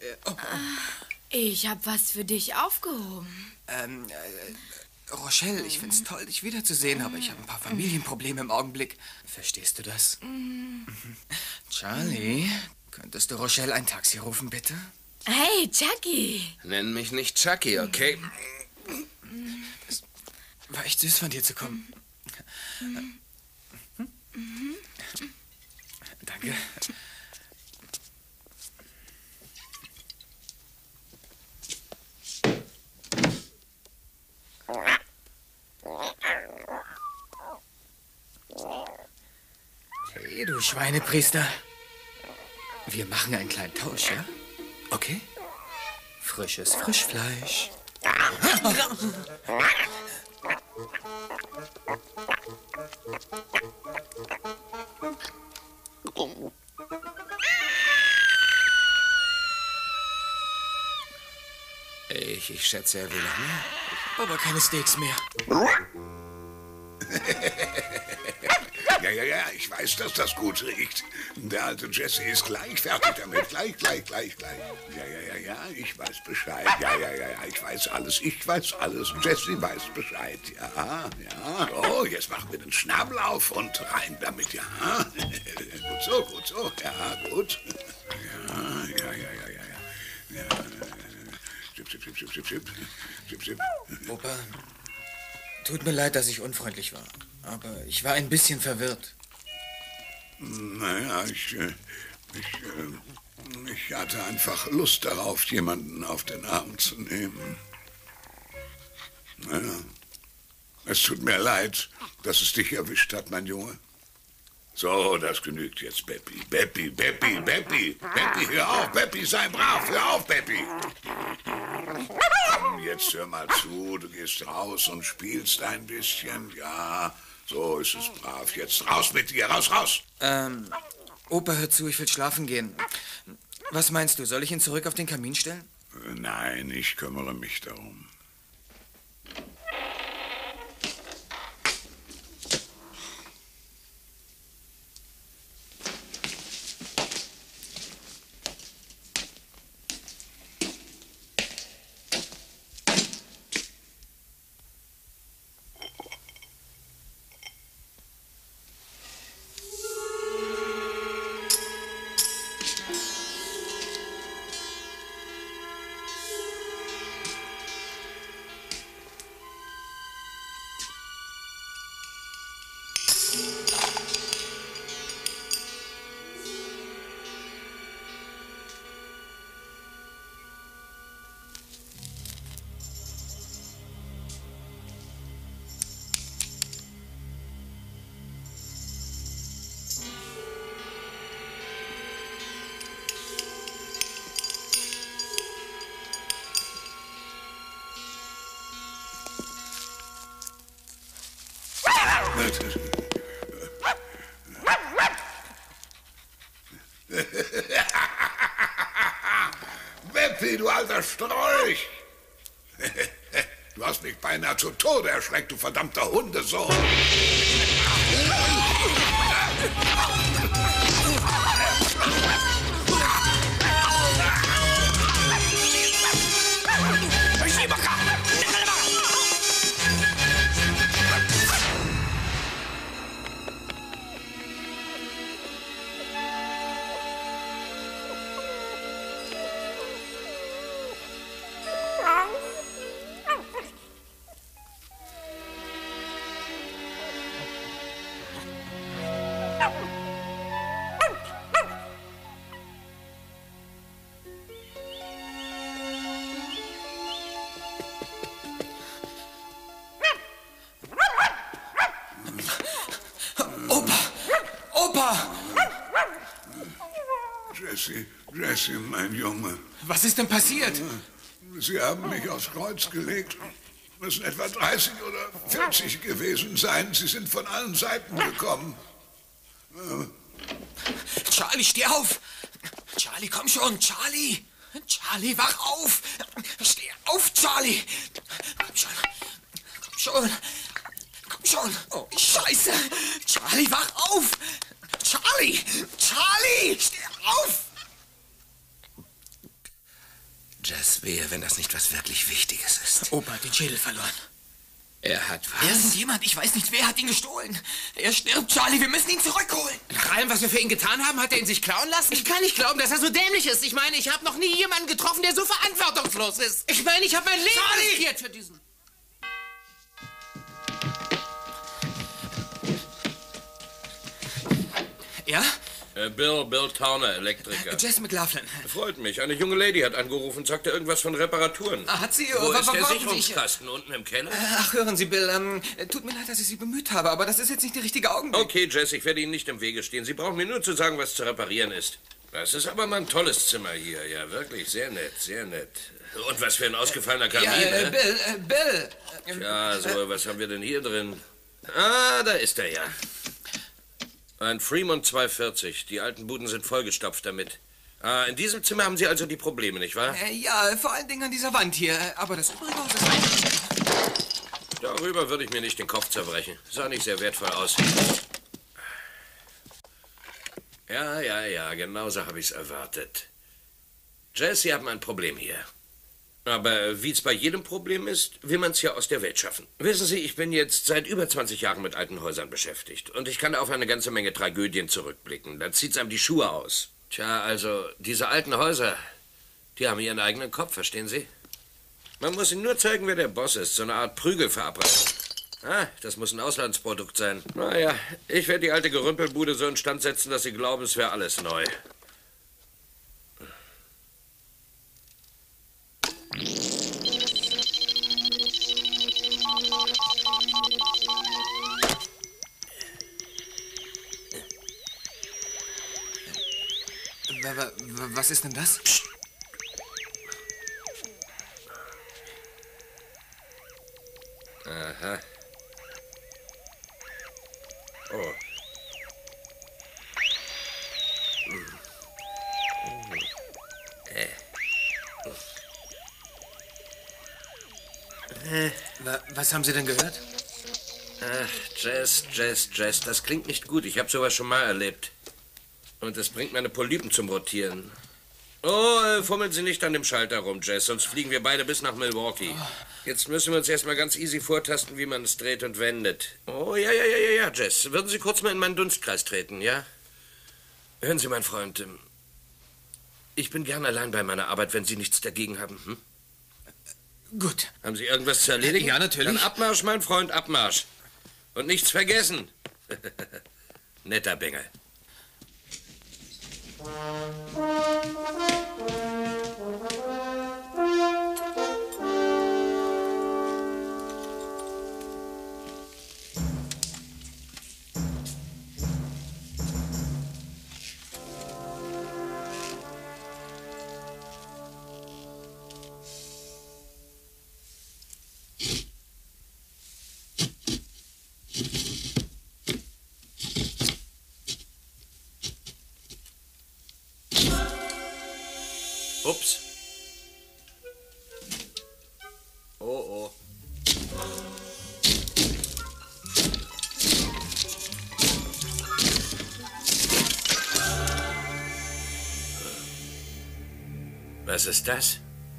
N: Ich hab was für dich aufgehoben.
F: Rochelle, ich find's toll, dich wiederzusehen, aber ich habe ein paar Familienprobleme im Augenblick. Verstehst du das? Charlie, könntest du Rochelle ein Taxi rufen, bitte?
N: Hey, Chucky.
I: Nenn mich nicht Chucky, okay?
F: Das war echt süß von dir zu kommen. Danke. Hey, du Schweinepriester. Wir machen einen kleinen Tausch, ja? Okay? Frisches Frischfleisch.
I: Ich schätze, er will noch mehr.
F: Aber keine Steaks mehr.
D: Ja, ich weiß, dass das gut riecht. Der alte Jesse ist gleich fertig damit. Gleich. Ja, ich weiß Bescheid. Ja, ich weiß alles. Jesse weiß Bescheid. Ja. Oh, jetzt machen wir den Schnabel auf und rein damit, ja. Gut so. Ja, gut. Ja. Chip.
F: Opa, tut mir leid, dass ich unfreundlich war. Aber ich war ein bisschen verwirrt.
D: Naja, ich hatte einfach Lust darauf, jemanden auf den Arm zu nehmen. Naja, es tut mir leid, dass es dich erwischt hat, mein Junge. So, das genügt jetzt, Beppi. Beppi, hör auf, Beppi, sei brav, hör auf, Beppi. Jetzt hör mal zu, du gehst raus und spielst ein bisschen, ja. So ist es brav. Jetzt raus mit dir, raus.
F: Opa, hör zu, ich will schlafen gehen. Was meinst du, soll ich ihn zurück auf den Kamin stellen?
D: Nein, ich kümmere mich darum. Beppi, du alter Strolch! Du hast mich beinahe zu Tode erschreckt, du verdammter Hundesohn! Jesse, mein Junge.
F: Was ist denn passiert?
D: Sie haben mich aufs Kreuz gelegt. Müssen etwa 30 oder 40 gewesen sein. Sie sind von allen Seiten gekommen.
F: Charlie, steh auf! Charlie, komm schon, Charlie! Charlie, wach auf! Steh auf, Charlie! Komm schon! Oh, Scheiße! Charlie, wach auf! Charlie! Steh auf!
I: Jess, wehe, wenn das nicht was wirklich Wichtiges ist.
F: Opa hat den Schädel verloren.
I: Er hat was?
F: Irgendjemand, ich weiß nicht, wer hat ihn gestohlen. Er stirbt, Charlie, wir müssen ihn zurückholen.
I: Nach allem, was wir für ihn getan haben, hat er ihn sich klauen lassen? Ich kann nicht glauben, dass er so dämlich ist. Ich meine, ich habe noch nie jemanden getroffen, der so verantwortungslos ist. Ich meine, ich habe mein Leben riskiert für diesen...
F: Ja?
K: Bill Towner, Elektriker.
F: Jess McLaughlin.
K: Freut mich. Eine junge Lady hat angerufen und sagte irgendwas von Reparaturen.
F: Hat sie?
K: Wo ist der Sicherungskasten? Unten im Keller?
F: Ach, hören Sie, Bill, tut mir leid, dass ich Sie bemüht habe, aber das ist jetzt nicht der richtige Augenblick.
K: Okay, Jess, ich werde Ihnen nicht im Wege stehen. Sie brauchen mir nur zu sagen, was zu reparieren ist. Das ist aber mal ein tolles Zimmer hier. Ja, wirklich, sehr nett, sehr nett. Und was für ein ausgefallener Kamin,
F: ja, Bill.
K: Tja, so, was haben wir denn hier drin? Ah, da ist er ja. Ein Fremont 240. Die alten Buden sind vollgestopft damit. In diesem Zimmer haben Sie also die Probleme, nicht wahr?
F: Ja, vor allen Dingen an dieser Wand hier. Aber das übrige Haus ist eigentlich...
K: Darüber würde ich mir nicht den Kopf zerbrechen. Sah nicht sehr wertvoll aus. Ja, genauso habe ich's erwartet. Jess, Sie haben ein Problem hier. Aber wie es bei jedem Problem ist, will man es ja aus der Welt schaffen. Wissen Sie, ich bin jetzt seit über 20 Jahren mit alten Häusern beschäftigt. Und ich kann auf eine ganze Menge Tragödien zurückblicken. Da zieht's einem die Schuhe aus. Tja, also, diese alten Häuser, die haben ihren eigenen Kopf, verstehen Sie? Man muss ihnen nur zeigen, wer der Boss ist. So eine Art Prügelverabredung. Das muss ein Auslandsprodukt sein. Naja, ich werde die alte Gerümpelbude so instand setzen, dass sie glauben, es wäre alles neu.
F: Was ist denn das?
K: Psst. Aha. Oh.
F: Was haben Sie denn gehört?
K: Ach, Jess, das klingt nicht gut. Ich habe sowas schon mal erlebt. Und das bringt meine Polypen zum Rotieren. Oh, fummeln Sie nicht an dem Schalter rum, Jess, sonst fliegen wir beide bis nach Milwaukee. Jetzt müssen wir uns erstmal ganz easy vortasten, wie man es dreht und wendet. Oh, ja, Jess. Würden Sie kurz mal in meinen Dunstkreis treten, ja? Hören Sie, mein Freund, ich bin gern allein bei meiner Arbeit, wenn Sie nichts dagegen haben, hm?
F: Gut.
K: Haben Sie irgendwas zu erledigen?
F: Ja, natürlich.
K: Dann Abmarsch, mein Freund, Abmarsch. Und nichts vergessen. Netter Bengel. Ups. Oh. Was ist das?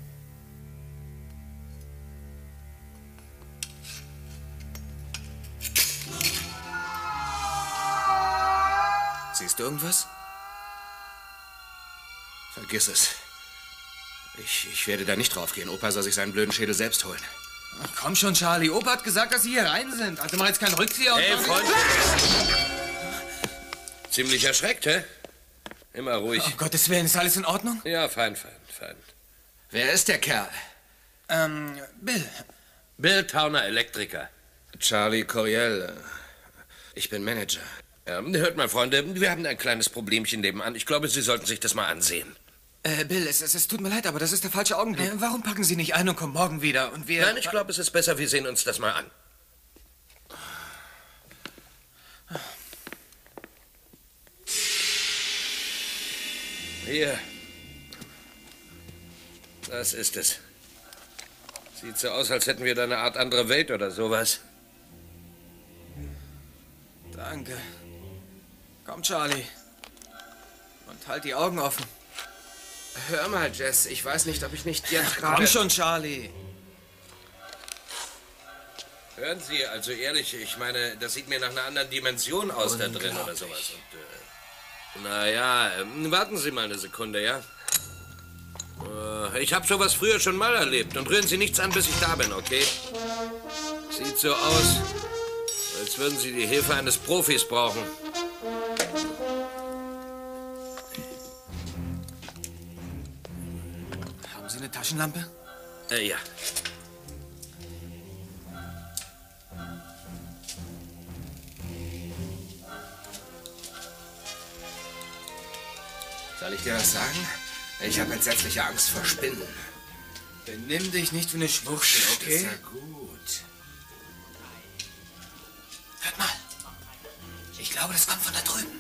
F: Siehst du irgendwas?
M: Vergiss es. Ich werde da nicht drauf gehen. Opa soll sich seinen blöden Schädel selbst holen.
F: Ach, komm schon, Charlie. Opa hat gesagt, dass Sie hier rein sind. Also mal jetzt keinen Rückzieher.
K: Hey, Freund. Ziemlich erschreckt, hä? Immer ruhig.
F: Um Gottes Willen, ist alles in Ordnung?
K: Ja, fein.
M: Wer ist der Kerl?
F: Bill.
K: Bill Towner, Elektriker.
M: Charlie Coryell. Ich bin Manager.
K: Hört mal, Freunde, wir haben ein kleines Problemchen nebenan. Ich glaube, Sie sollten sich das mal ansehen.
F: Bill, es tut mir leid, aber das ist der falsche Augenblick. Warum packen Sie nicht ein und kommen morgen wieder und wir...
K: Nein, ich glaube, es ist besser, wir sehen uns das mal an. Hier. Das ist es. Sieht so aus, als hätten wir da eine Art andere Welt oder sowas.
F: Danke. Komm, Charlie. Und halt die Augen offen.
M: Hör mal, Jess, ich weiß nicht, ob ich nicht jetzt gerade...
F: Komm schon, Charlie.
K: Hören Sie, also ehrlich, ich meine, das sieht mir nach einer anderen Dimension aus da drin oder sowas. Und, naja, warten Sie mal eine Sekunde, ja? Ich habe sowas früher schon mal erlebt und rühren Sie nichts an, bis ich da bin, okay? Sieht so aus, als würden Sie die Hilfe eines Profis brauchen.
F: Haben Sie eine Taschenlampe?
K: Ja.
M: Soll ich dir was sagen? Ich habe entsetzliche Angst vor Spinnen.
F: Benimm dich nicht wie eine Schwuchtel, okay?
M: Ist ja gut.
F: Hört mal. Ich glaube, das kommt von da drüben.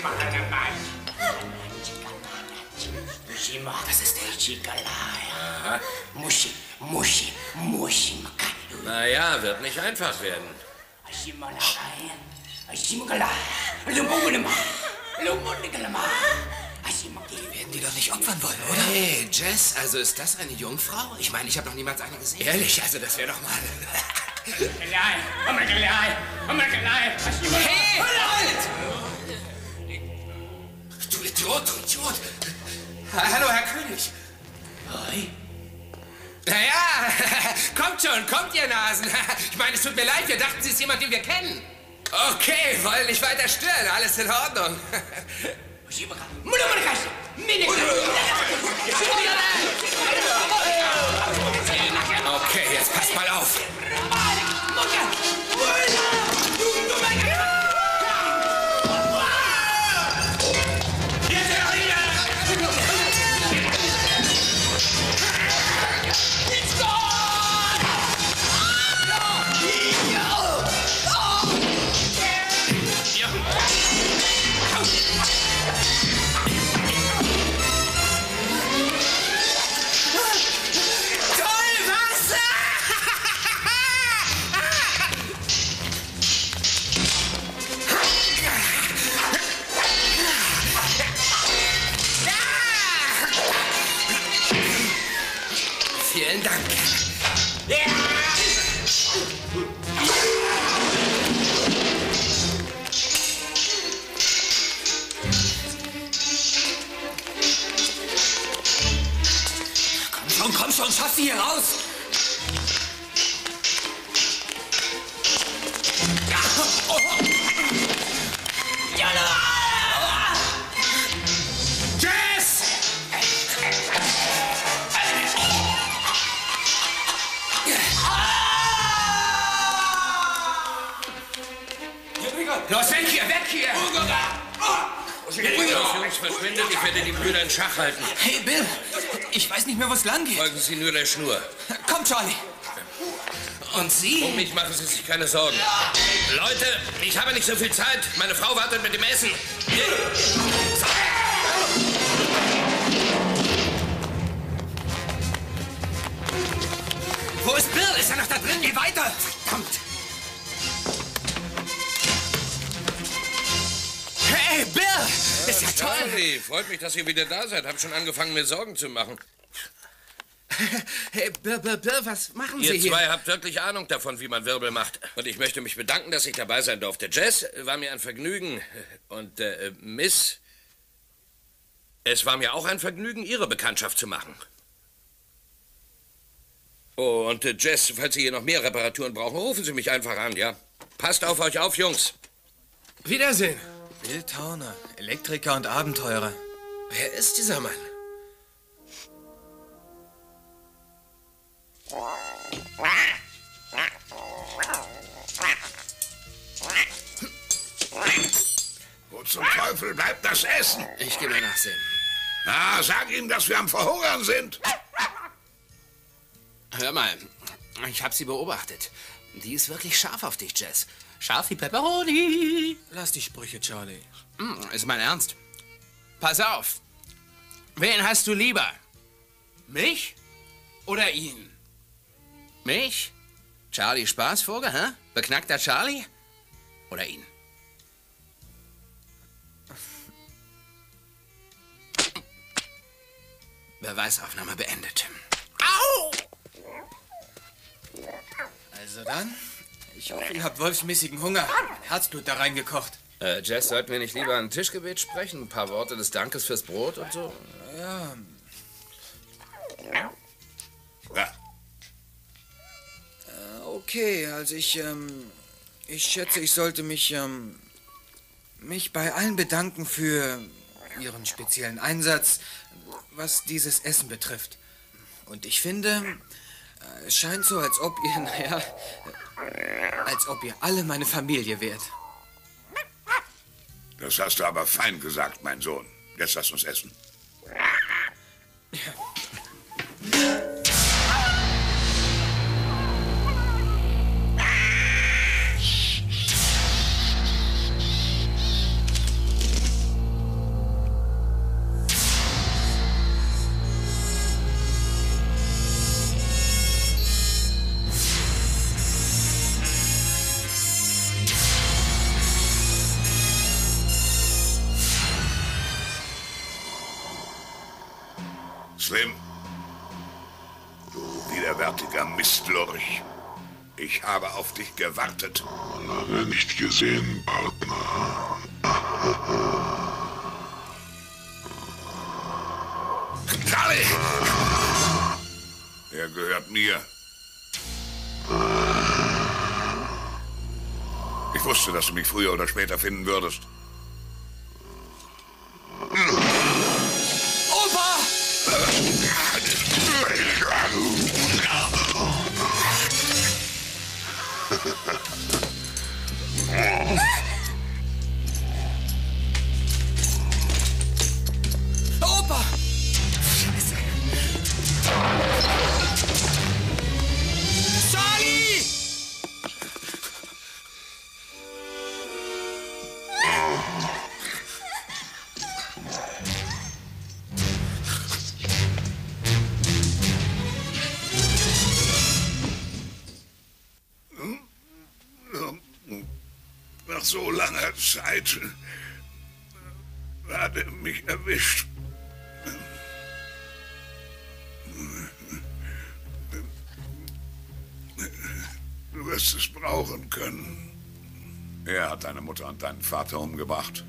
A: Das ist der Chikalaya. Mushi.
K: Naja, wird nicht einfach werden.
F: Werden die doch nicht opfern wollen, oder?
A: Hey, Jess, also ist das eine Jungfrau? Ich meine, ich habe noch niemals eine gesehen.
F: Ehrlich, also das wäre doch mal...
A: Hey, halt! Du Idiot! Hallo, Herr König. Hi. Naja, kommt, ihr Nasen. Ich meine, es tut mir leid, wir dachten, Sie ist jemand, den wir kennen. Okay, wollen nicht weiter stören, alles in Ordnung. Okay, jetzt passt mal auf. Vielen Dank. Komm schon, schaff sie hier raus. Jess! Los, weg hier!
K: Jungs, verschwindet, ich werde die Brüder in Schach halten.
F: Hey, Bill, ich weiß nicht mehr, wo es lang geht.
K: Folgen Sie nur der Schnur.
F: Komm, Charlie.
A: Und Sie?
K: Um mich machen Sie sich keine Sorgen. Leute, ich habe nicht so viel Zeit. Meine Frau wartet mit dem Essen.
A: Wo ist Bill? Ist er noch da drin? Geh weiter! Verdammt! Hey, Bill! Ist ja toll!
K: Charlie, freut mich, dass ihr wieder da seid. Hab schon angefangen, mir Sorgen zu machen.
A: Hey, Bill, was machen Sie
K: Ihr
A: hier?
K: zwei habt wirklich Ahnung davon, wie man Wirbel macht. Und ich möchte mich bedanken, dass ich dabei sein durfte. Jess, war mir ein Vergnügen. Und Miss, es war mir auch ein Vergnügen, Ihre Bekanntschaft zu machen. Oh, und Jess, falls Sie hier noch mehr Reparaturen brauchen, rufen Sie mich einfach an, ja? Passt auf euch auf, Jungs.
A: Wiedersehen.
F: Bill Towner, Elektriker und Abenteurer.
A: Wer ist dieser Mann?
D: Wo zum Teufel bleibt das Essen?
A: Ich gehe mal nachsehen.
D: Na, sag ihm, dass wir am Verhungern sind.
A: Hör mal, ich habe sie beobachtet. Die ist wirklich scharf auf dich, Jess. Scharf wie Pepperoni.
F: Lass die Sprüche, Charlie.
A: Ist mein Ernst. Pass auf. Wen hast du lieber? Mich oder ihn? Mich? Charlie Spaßvogel, hä? Beknackter Charlie? Oder ihn? Beweisaufnahme beendet. Au!
F: Also dann, ich hoffe, ihr habt wolfsmäßigen Hunger. Herzblut da reingekocht.
I: Jess, sollten wir nicht lieber ein Tischgebet sprechen? Ein paar Worte des Dankes fürs Brot und so?
F: Ja. Okay, also ich schätze, ich sollte mich bei allen bedanken für Ihren speziellen Einsatz, was dieses Essen betrifft. Und ich finde, es scheint so, als ob ihr, als ob ihr alle meine Familie wärt.
D: Das hast du aber fein gesagt, mein Sohn. Jetzt lass uns essen. Slim, du widerwärtiger Mistlurch. Ich habe auf dich gewartet.
O: Lange nicht gesehen, Partner.
D: Charlie! Er gehört mir. Ich wusste, dass du mich früher oder später finden würdest.
E: Opa! Opa! Scheiße. Charlie!
D: Nach so langer Zeit hat er mich erwischt. Du wirst es brauchen können. Er hat deine Mutter und deinen Vater umgebracht.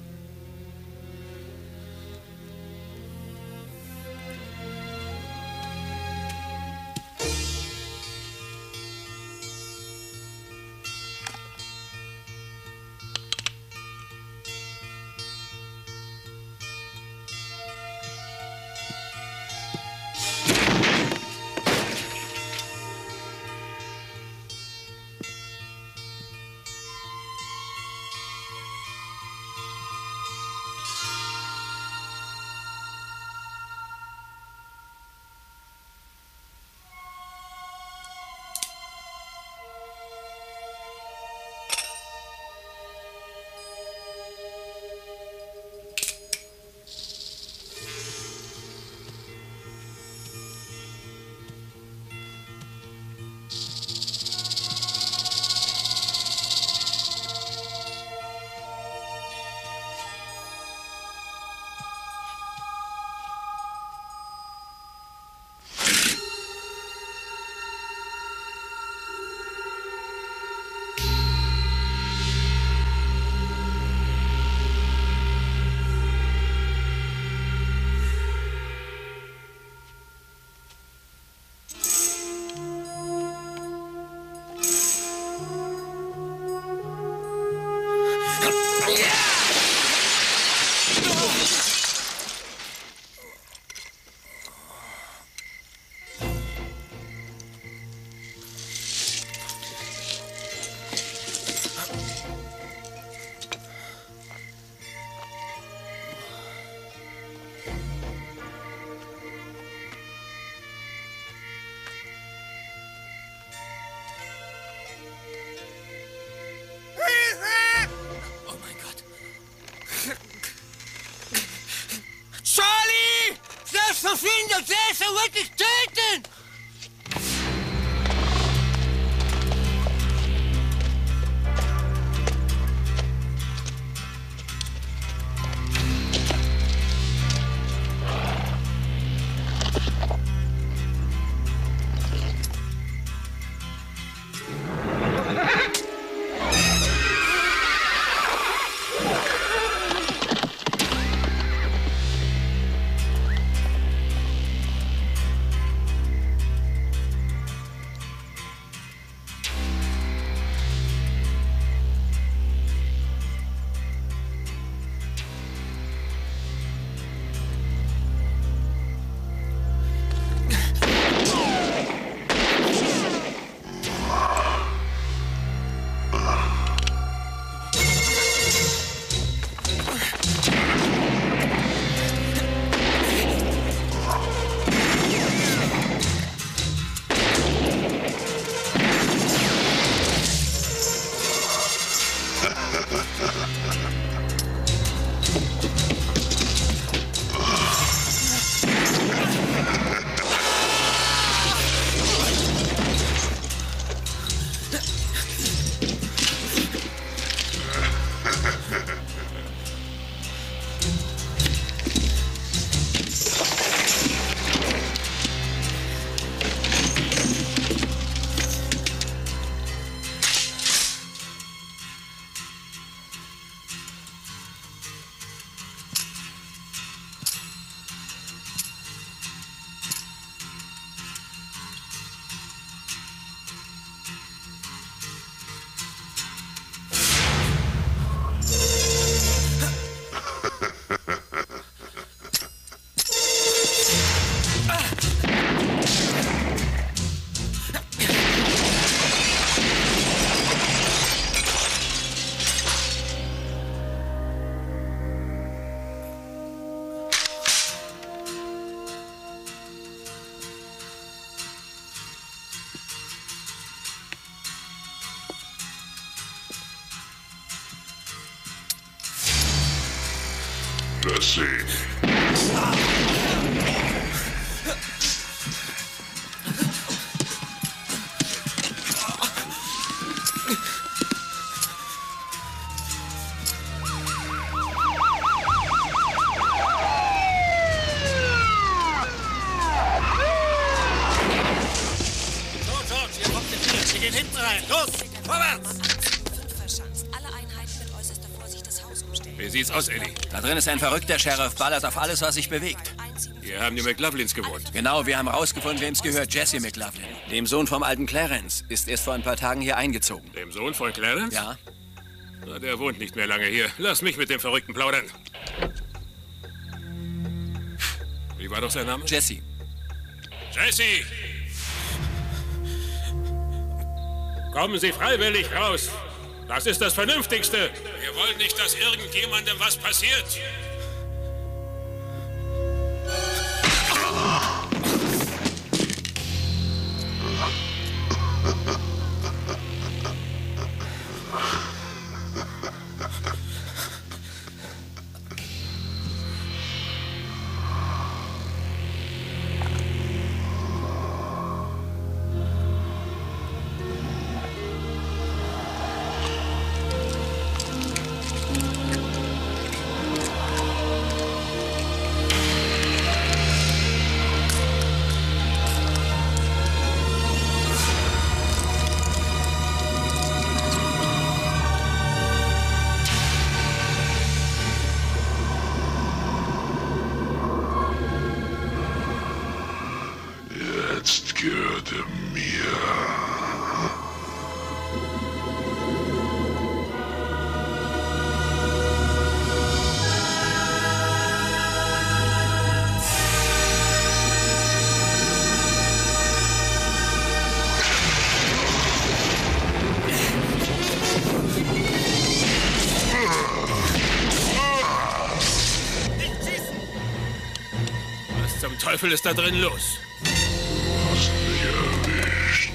E: Charlie! Selbst verfehlt, selbst wird dich töten!
O: Jesse.
P: Wie sieht's aus, Eddie?
M: Da drin ist ein verrückter Sheriff, ballert auf alles, was sich bewegt.
P: Hier haben die McLaughlins gewohnt.
M: Genau, wir haben rausgefunden, wem es gehört. Jesse McLaughlin. Dem Sohn vom alten Clarence. Ist erst vor ein paar Tagen hier eingezogen.
P: Dem Sohn von Clarence?
M: Ja.
P: Na, der wohnt nicht mehr lange hier. Lass mich mit dem Verrückten plaudern. Wie war doch sein Name?
M: Jesse.
P: Jesse! Kommen Sie freiwillig raus. Das ist das Vernünftigste. Wir wollen nicht, dass irgendjemandem was passiert.
O: Jetzt gehört er mir.
P: Was zum Teufel ist da drin los?
O: Hast mich erwischt.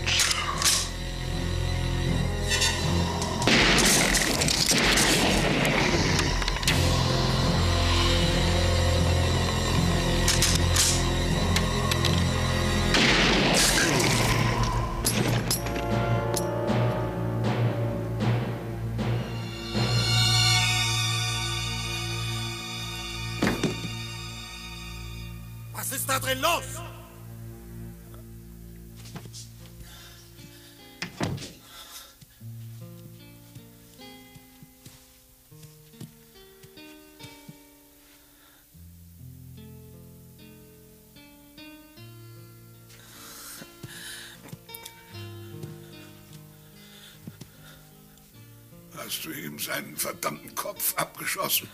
E: Was ist da drin los?
D: Hast du ihm seinen verdammten Kopf abgeschossen?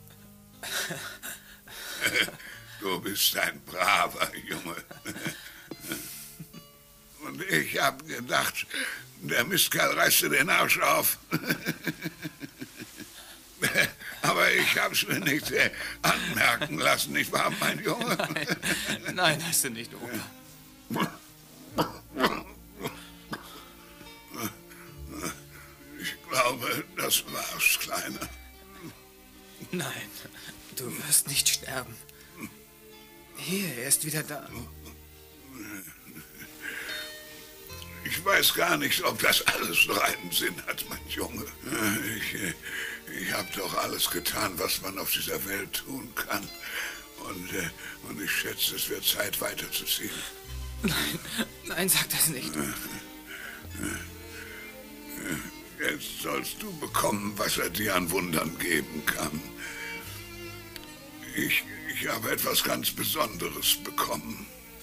D: Du bist ein braver Junge. Und ich hab gedacht, der Mistkerl reißt dir den Arsch auf. Aber ich hab's mir nicht anmerken lassen, nicht wahr, mein Junge?
F: Nein, hast du nicht, Opa.
D: Ich glaube, das war's, Kleiner.
F: Nein, du wirst nicht sterben. Hier, er ist wieder da.
D: Ich weiß gar nicht, ob das alles noch einen Sinn hat, mein Junge. Ich habe doch alles getan, was man auf dieser Welt tun kann. Und ich schätze, es wird Zeit, weiterzuziehen.
F: Nein, sag das nicht.
D: Jetzt sollst du bekommen, was er dir an Wundern geben kann. Ich habe etwas ganz Besonderes bekommen.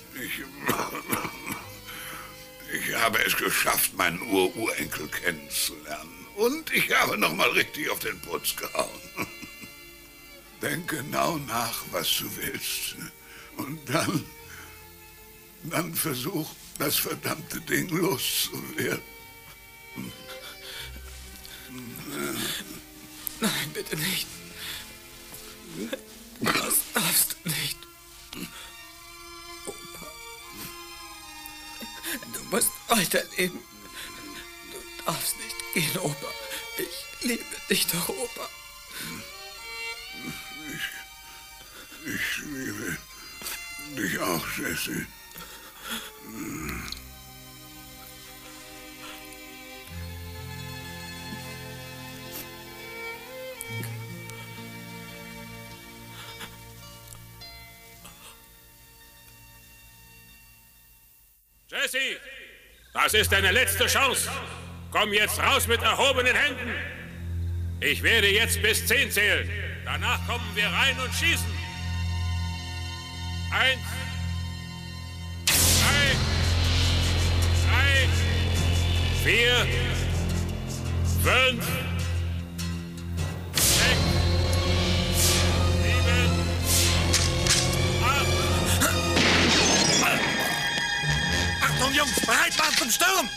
D: Ich habe es geschafft, meinen Ururenkel kennenzulernen. Und ich habe noch mal richtig auf den Putz gehauen. Denk genau nach, was du willst. Und dann versuch, das verdammte Ding loszuwerden.
F: Nein, bitte nicht. Das darfst du nicht. Opa. Du musst weiterleben. Du darfst nicht gehen, Opa. Ich liebe dich doch, Opa.
D: Ich liebe dich auch, Jesse.
P: Jesse, das ist deine letzte Chance. Komm jetzt raus mit erhobenen Händen. Ich werde jetzt bis 10 zählen. Danach kommen wir rein und schießen. 1, 2, 3, 4, 5, 6, 7, 8.
E: Achtung, Jungs, bereit machen zum Sturm!